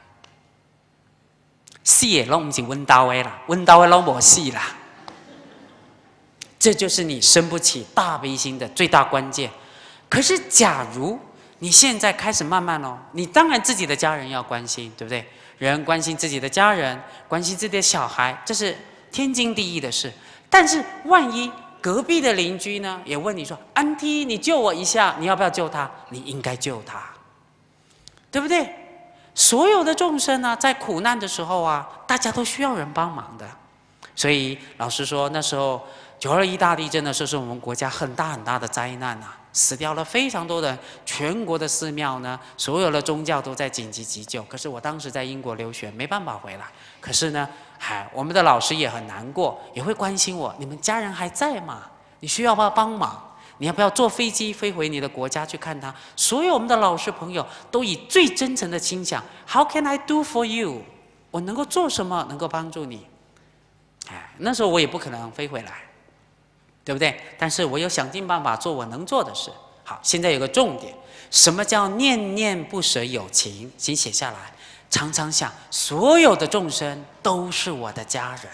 死的拢不是阮家的啦，阮家的拢无死啦。这就是你生不起大悲心的最大关键。可是，假如你现在开始慢慢哦，你当然自己的家人要关心，对不对？人关心自己的家人，关心自己的小孩，这是天经地义的事。但是万一隔壁的邻居呢，也问你说：“安迪，你救我一下，你要不要救他？”你应该救他，对不对？所有的众生啊，在苦难的时候啊，大家都需要人帮忙的。所以老实说，那时候九二一大地震的时候，是我们国家很大很大的灾难啊。死掉了非常多的人，全国的寺庙呢，所有的宗教都在紧急急救。可是我当时在英国留学，没办法回来。可是呢，嗨，我们的老师也很难过，也会关心我：你们家人还在吗？你需要不要帮忙？你要不要坐飞机飞回你的国家去看他？所有我们的老师朋友都以最真诚的心想 ：How can I do for you？ 我能够做什么能够帮助你？哎，那时候我也不可能飞回来。对不对？但是我有想尽办法做我能做的事。好，现在有个重点，什么叫念念不舍有情？请写下来。常常想，所有的众生都是我的家人，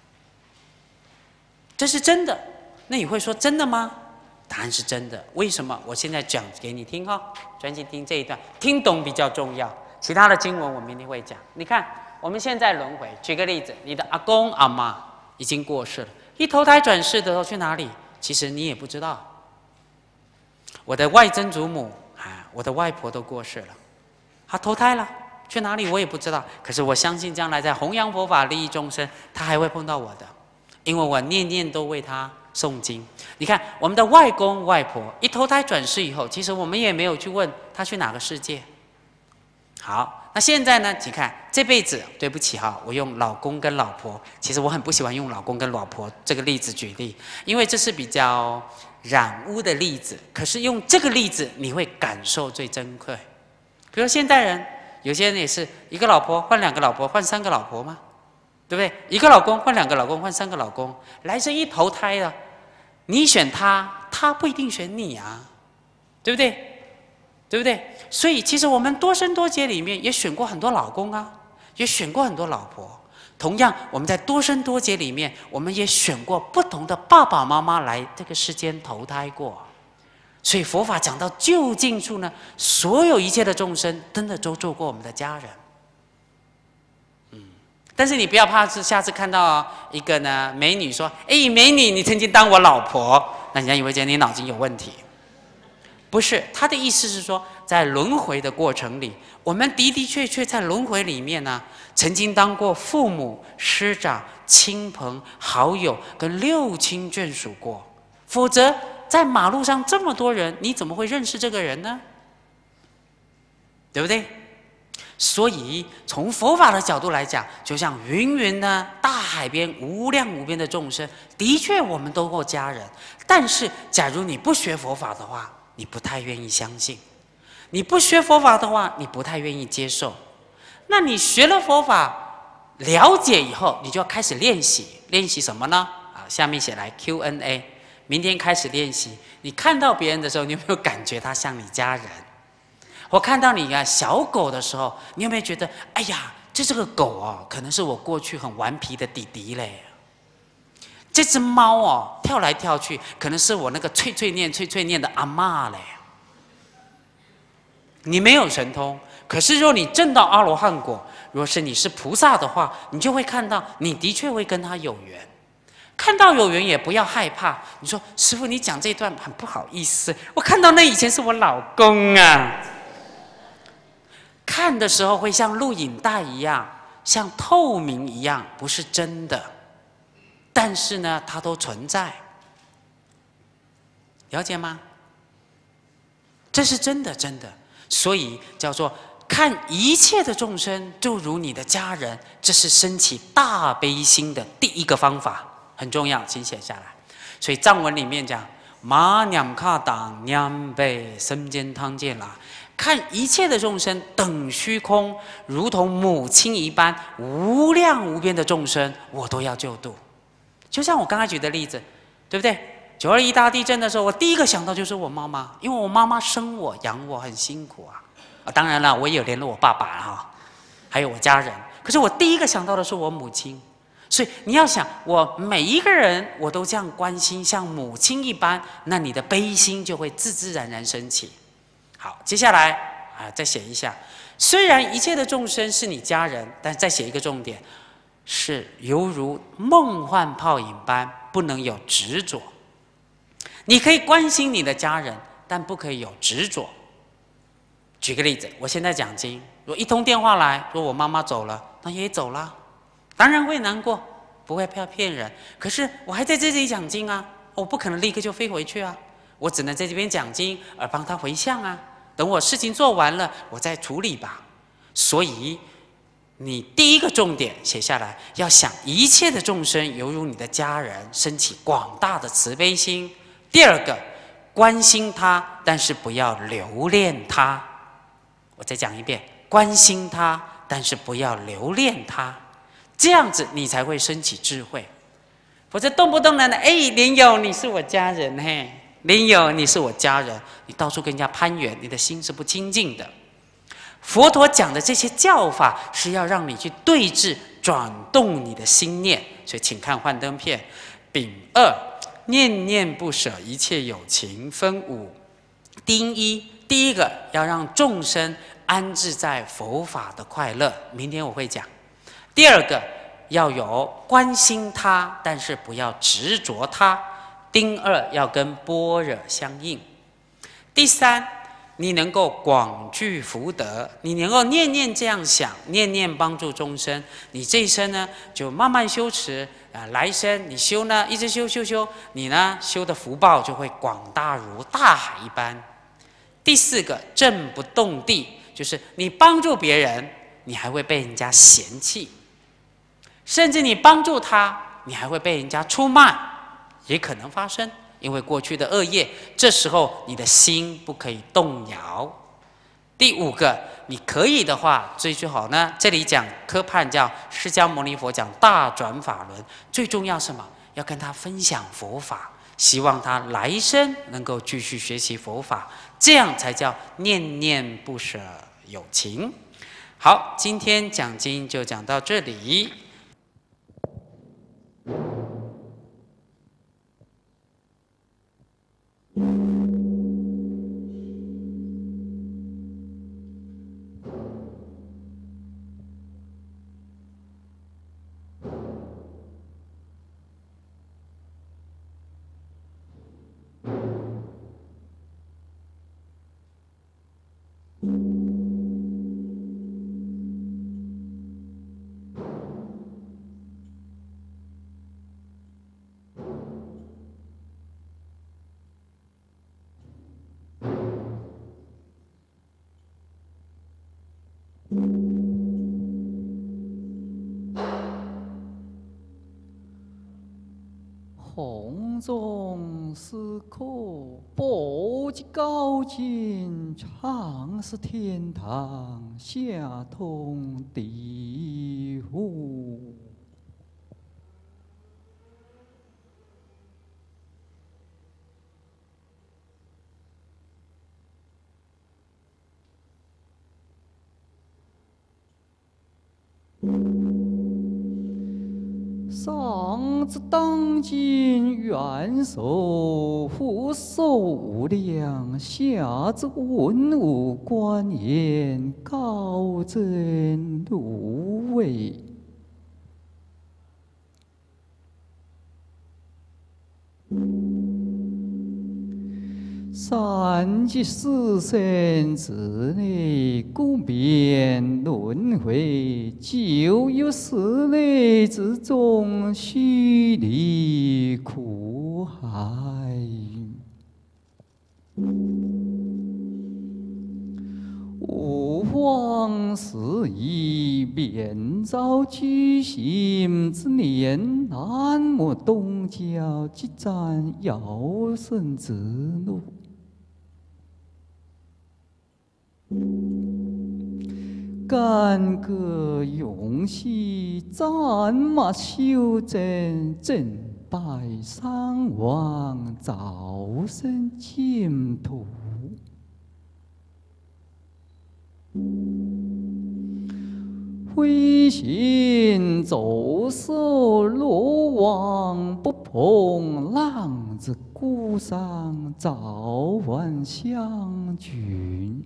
这是真的。那你会说真的吗？答案是真的。为什么？我现在讲给你听哈，专心听这一段，听懂比较重要。其他的经文我明天会讲。你看，我们现在轮回，举个例子，你的阿公阿妈已经过世了。一投胎转世的时候去哪里？其实你也不知道。我的外曾祖母啊，我的外婆都过世了，她投胎了，去哪里我也不知道。可是我相信将来在弘扬佛法、利益众生，她还会碰到我的，因为我念念都为她诵经。你看，我们的外公外婆一投胎转世以后，其实我们也没有去问他去哪个世界。好。那现在呢？请看这辈子，对不起哈，我用老公跟老婆。其实我很不喜欢用老公跟老婆这个例子举例，因为这是比较染污的例子。可是用这个例子，你会感受最珍贵。比如现代人，有些人也是一个老婆换两个老婆，换三个老婆吗？对不对？一个老公换两个老公，换三个老公，来生一投胎了，你选他，他不一定选你啊，对不对？对不对？所以其实我们多生多劫里面也选过很多老公啊，也选过很多老婆。同样，我们在多生多劫里面，我们也选过不同的爸爸妈妈来这个世间投胎过。所以佛法讲到究竟处呢，所有一切的众生真的都做过我们的家人。嗯，但是你不要怕是下次看到一个呢美女说：“哎，美女，你曾经当我老婆。”那人家以为觉得你脑筋有问题。不是，他的意思是说，在轮回的过程里，我们的的确确在轮回里面呢，曾经当过父母、师长、亲朋好友跟六亲眷属过。否则，在马路上这么多人，你怎么会认识这个人呢？对不对？所以，从佛法的角度来讲，就像芸芸呢大海边无量无边的众生，的确我们都过家人。但是，假如你不学佛法的话，你不太愿意相信，你不学佛法的话，你不太愿意接受。那你学了佛法，了解以后，你就要开始练习。练习什么呢？啊，下面写来 Q and A， 明天开始练习。你看到别人的时候，你有没有感觉他像你家人？我看到你啊小狗的时候，你有没有觉得，哎呀，这这个狗哦，可能是我过去很顽皮的弟弟嘞。这只猫哦，跳来跳去，可能是我那个脆脆念、脆脆念的阿嬷嘞。你没有神通，可是若你证到阿罗汉果，若是你是菩萨的话，你就会看到，你的确会跟他有缘。看到有缘也不要害怕。你说师父，你讲这段很不好意思，我看到那以前是我老公啊。看的时候会像录影带一样，像透明一样，不是真的。但是呢，它都存在，了解吗？这是真的，真的。所以叫做看一切的众生就如你的家人，这是升起大悲心的第一个方法，很重要，请写下来。所以藏文里面讲：马念卡当念贝身间汤见啦， 看一切的众生等虚空，如同母亲一般，无量无边的众生，我都要救度。就像我刚才举的例子，对不对？九二一大地震的时候，我第一个想到就是我妈妈，因为我妈妈生我养我很辛苦啊。啊，当然了，我也有联络我爸爸哈，还有我家人。可是我第一个想到的是我母亲。所以你要想，我每一个人我都这样关心，像母亲一般，那你的悲心就会自自然然升起。好，接下来啊，再写一下。虽然一切的众生是你家人，但再写一个重点，是犹如梦幻泡影般，不能有执着。你可以关心你的家人，但不可以有执着。举个例子，我现在讲经，如果一通电话来说我妈妈走了，那也走了。当然会难过，不会骗骗人。可是我还在这里讲经啊，我不可能立刻就飞回去啊，我只能在这边讲经，而帮他回向啊。等我事情做完了，我再处理吧。所以，你第一个重点写下来，要想一切的众生犹如你的家人，升起广大的慈悲心。第二个，关心他，但是不要留恋他。我再讲一遍，关心他，但是不要留恋他。这样子你才会升起智慧，否则动不动的呢，哎，莲友你是我家人嘿，莲友你是我家人，你到处跟人家攀缘，你的心是不清净的。佛陀讲的这些教法是要让你去对治、转动你的心念，所以请看幻灯片。丙二，念念不舍一切有情，分五。丁一，第一个要让众生安置在佛法的快乐，明天我会讲。第二个要有关心他，但是不要执着他。丁二要跟般若相应。第三，你能够广具福德，你能够念念这样想，念念帮助众生，你这一生呢就慢慢修持啊，来生你修呢一直修修修，你呢修的福报就会广大如大海一般。第四个，正不动地，就是你帮助别人，你还会被人家嫌弃。甚至你帮助他，你还会被人家出卖，也可能发生，因为过去的恶业。这时候你的心不可以动摇。第五个，你可以的话，最最好呢，这里讲科判叫释迦牟尼佛讲大转法轮，最重要什么？要跟他分享佛法，希望他来生能够继续学习佛法，这样才叫念念不舍有情。好，今天讲经就讲到这里。 弘宗师可博极高见，上是天堂，下通地狱。上至当今元首福寿无量，下至文武官员高枕入位。三界四生之内，故变轮回；就有室内之中，虚离苦海。吾往时以遍照居心之念，南无东教即瞻尧圣之路。 干戈勇气，战马修真，正拜三王，早生净土。挥行走兽，罗网不碰，浪子孤山，早晚相聚。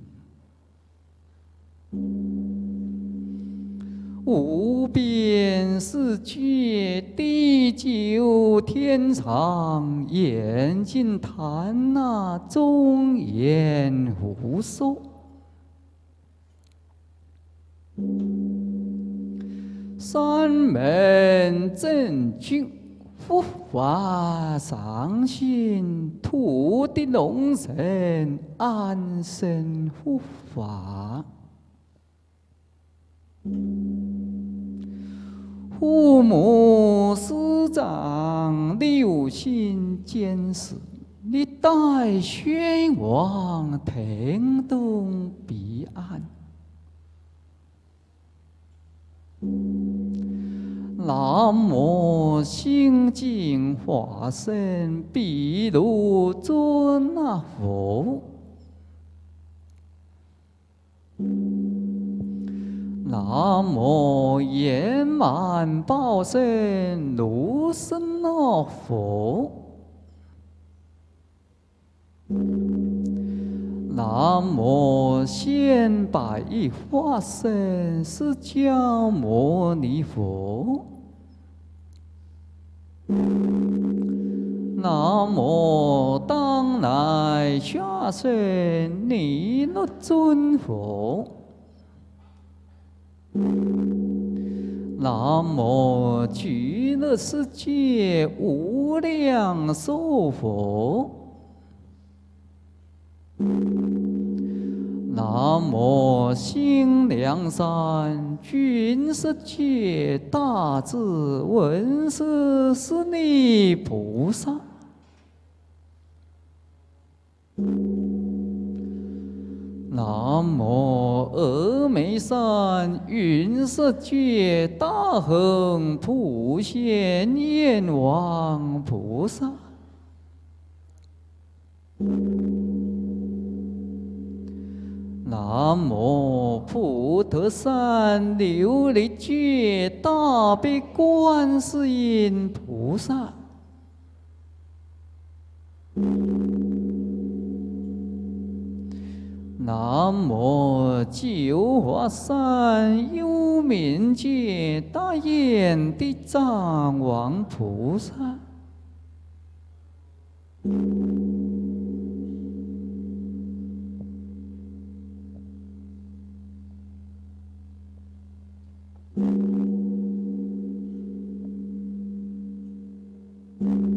无边世界，地久天长，眼睛谈那忠言无数。三门正俊，护法上心，土地龙神安身护法。父母师长，六亲监视，历代宣王，腾东彼岸。南无心净法身毗卢遮那佛。南无圆满报身卢僧那佛。南无现百亿化身释迦牟尼佛。南无当来下生弥勒尊佛。南无极乐世界无量寿佛。南无新梁山君世界大智文殊师利菩萨。南无峨眉山云世界大恒普贤阎王菩萨。南无普陀山琉璃觉大悲观世音菩萨。南无九华山幽冥界大眼地藏王菩萨。嗯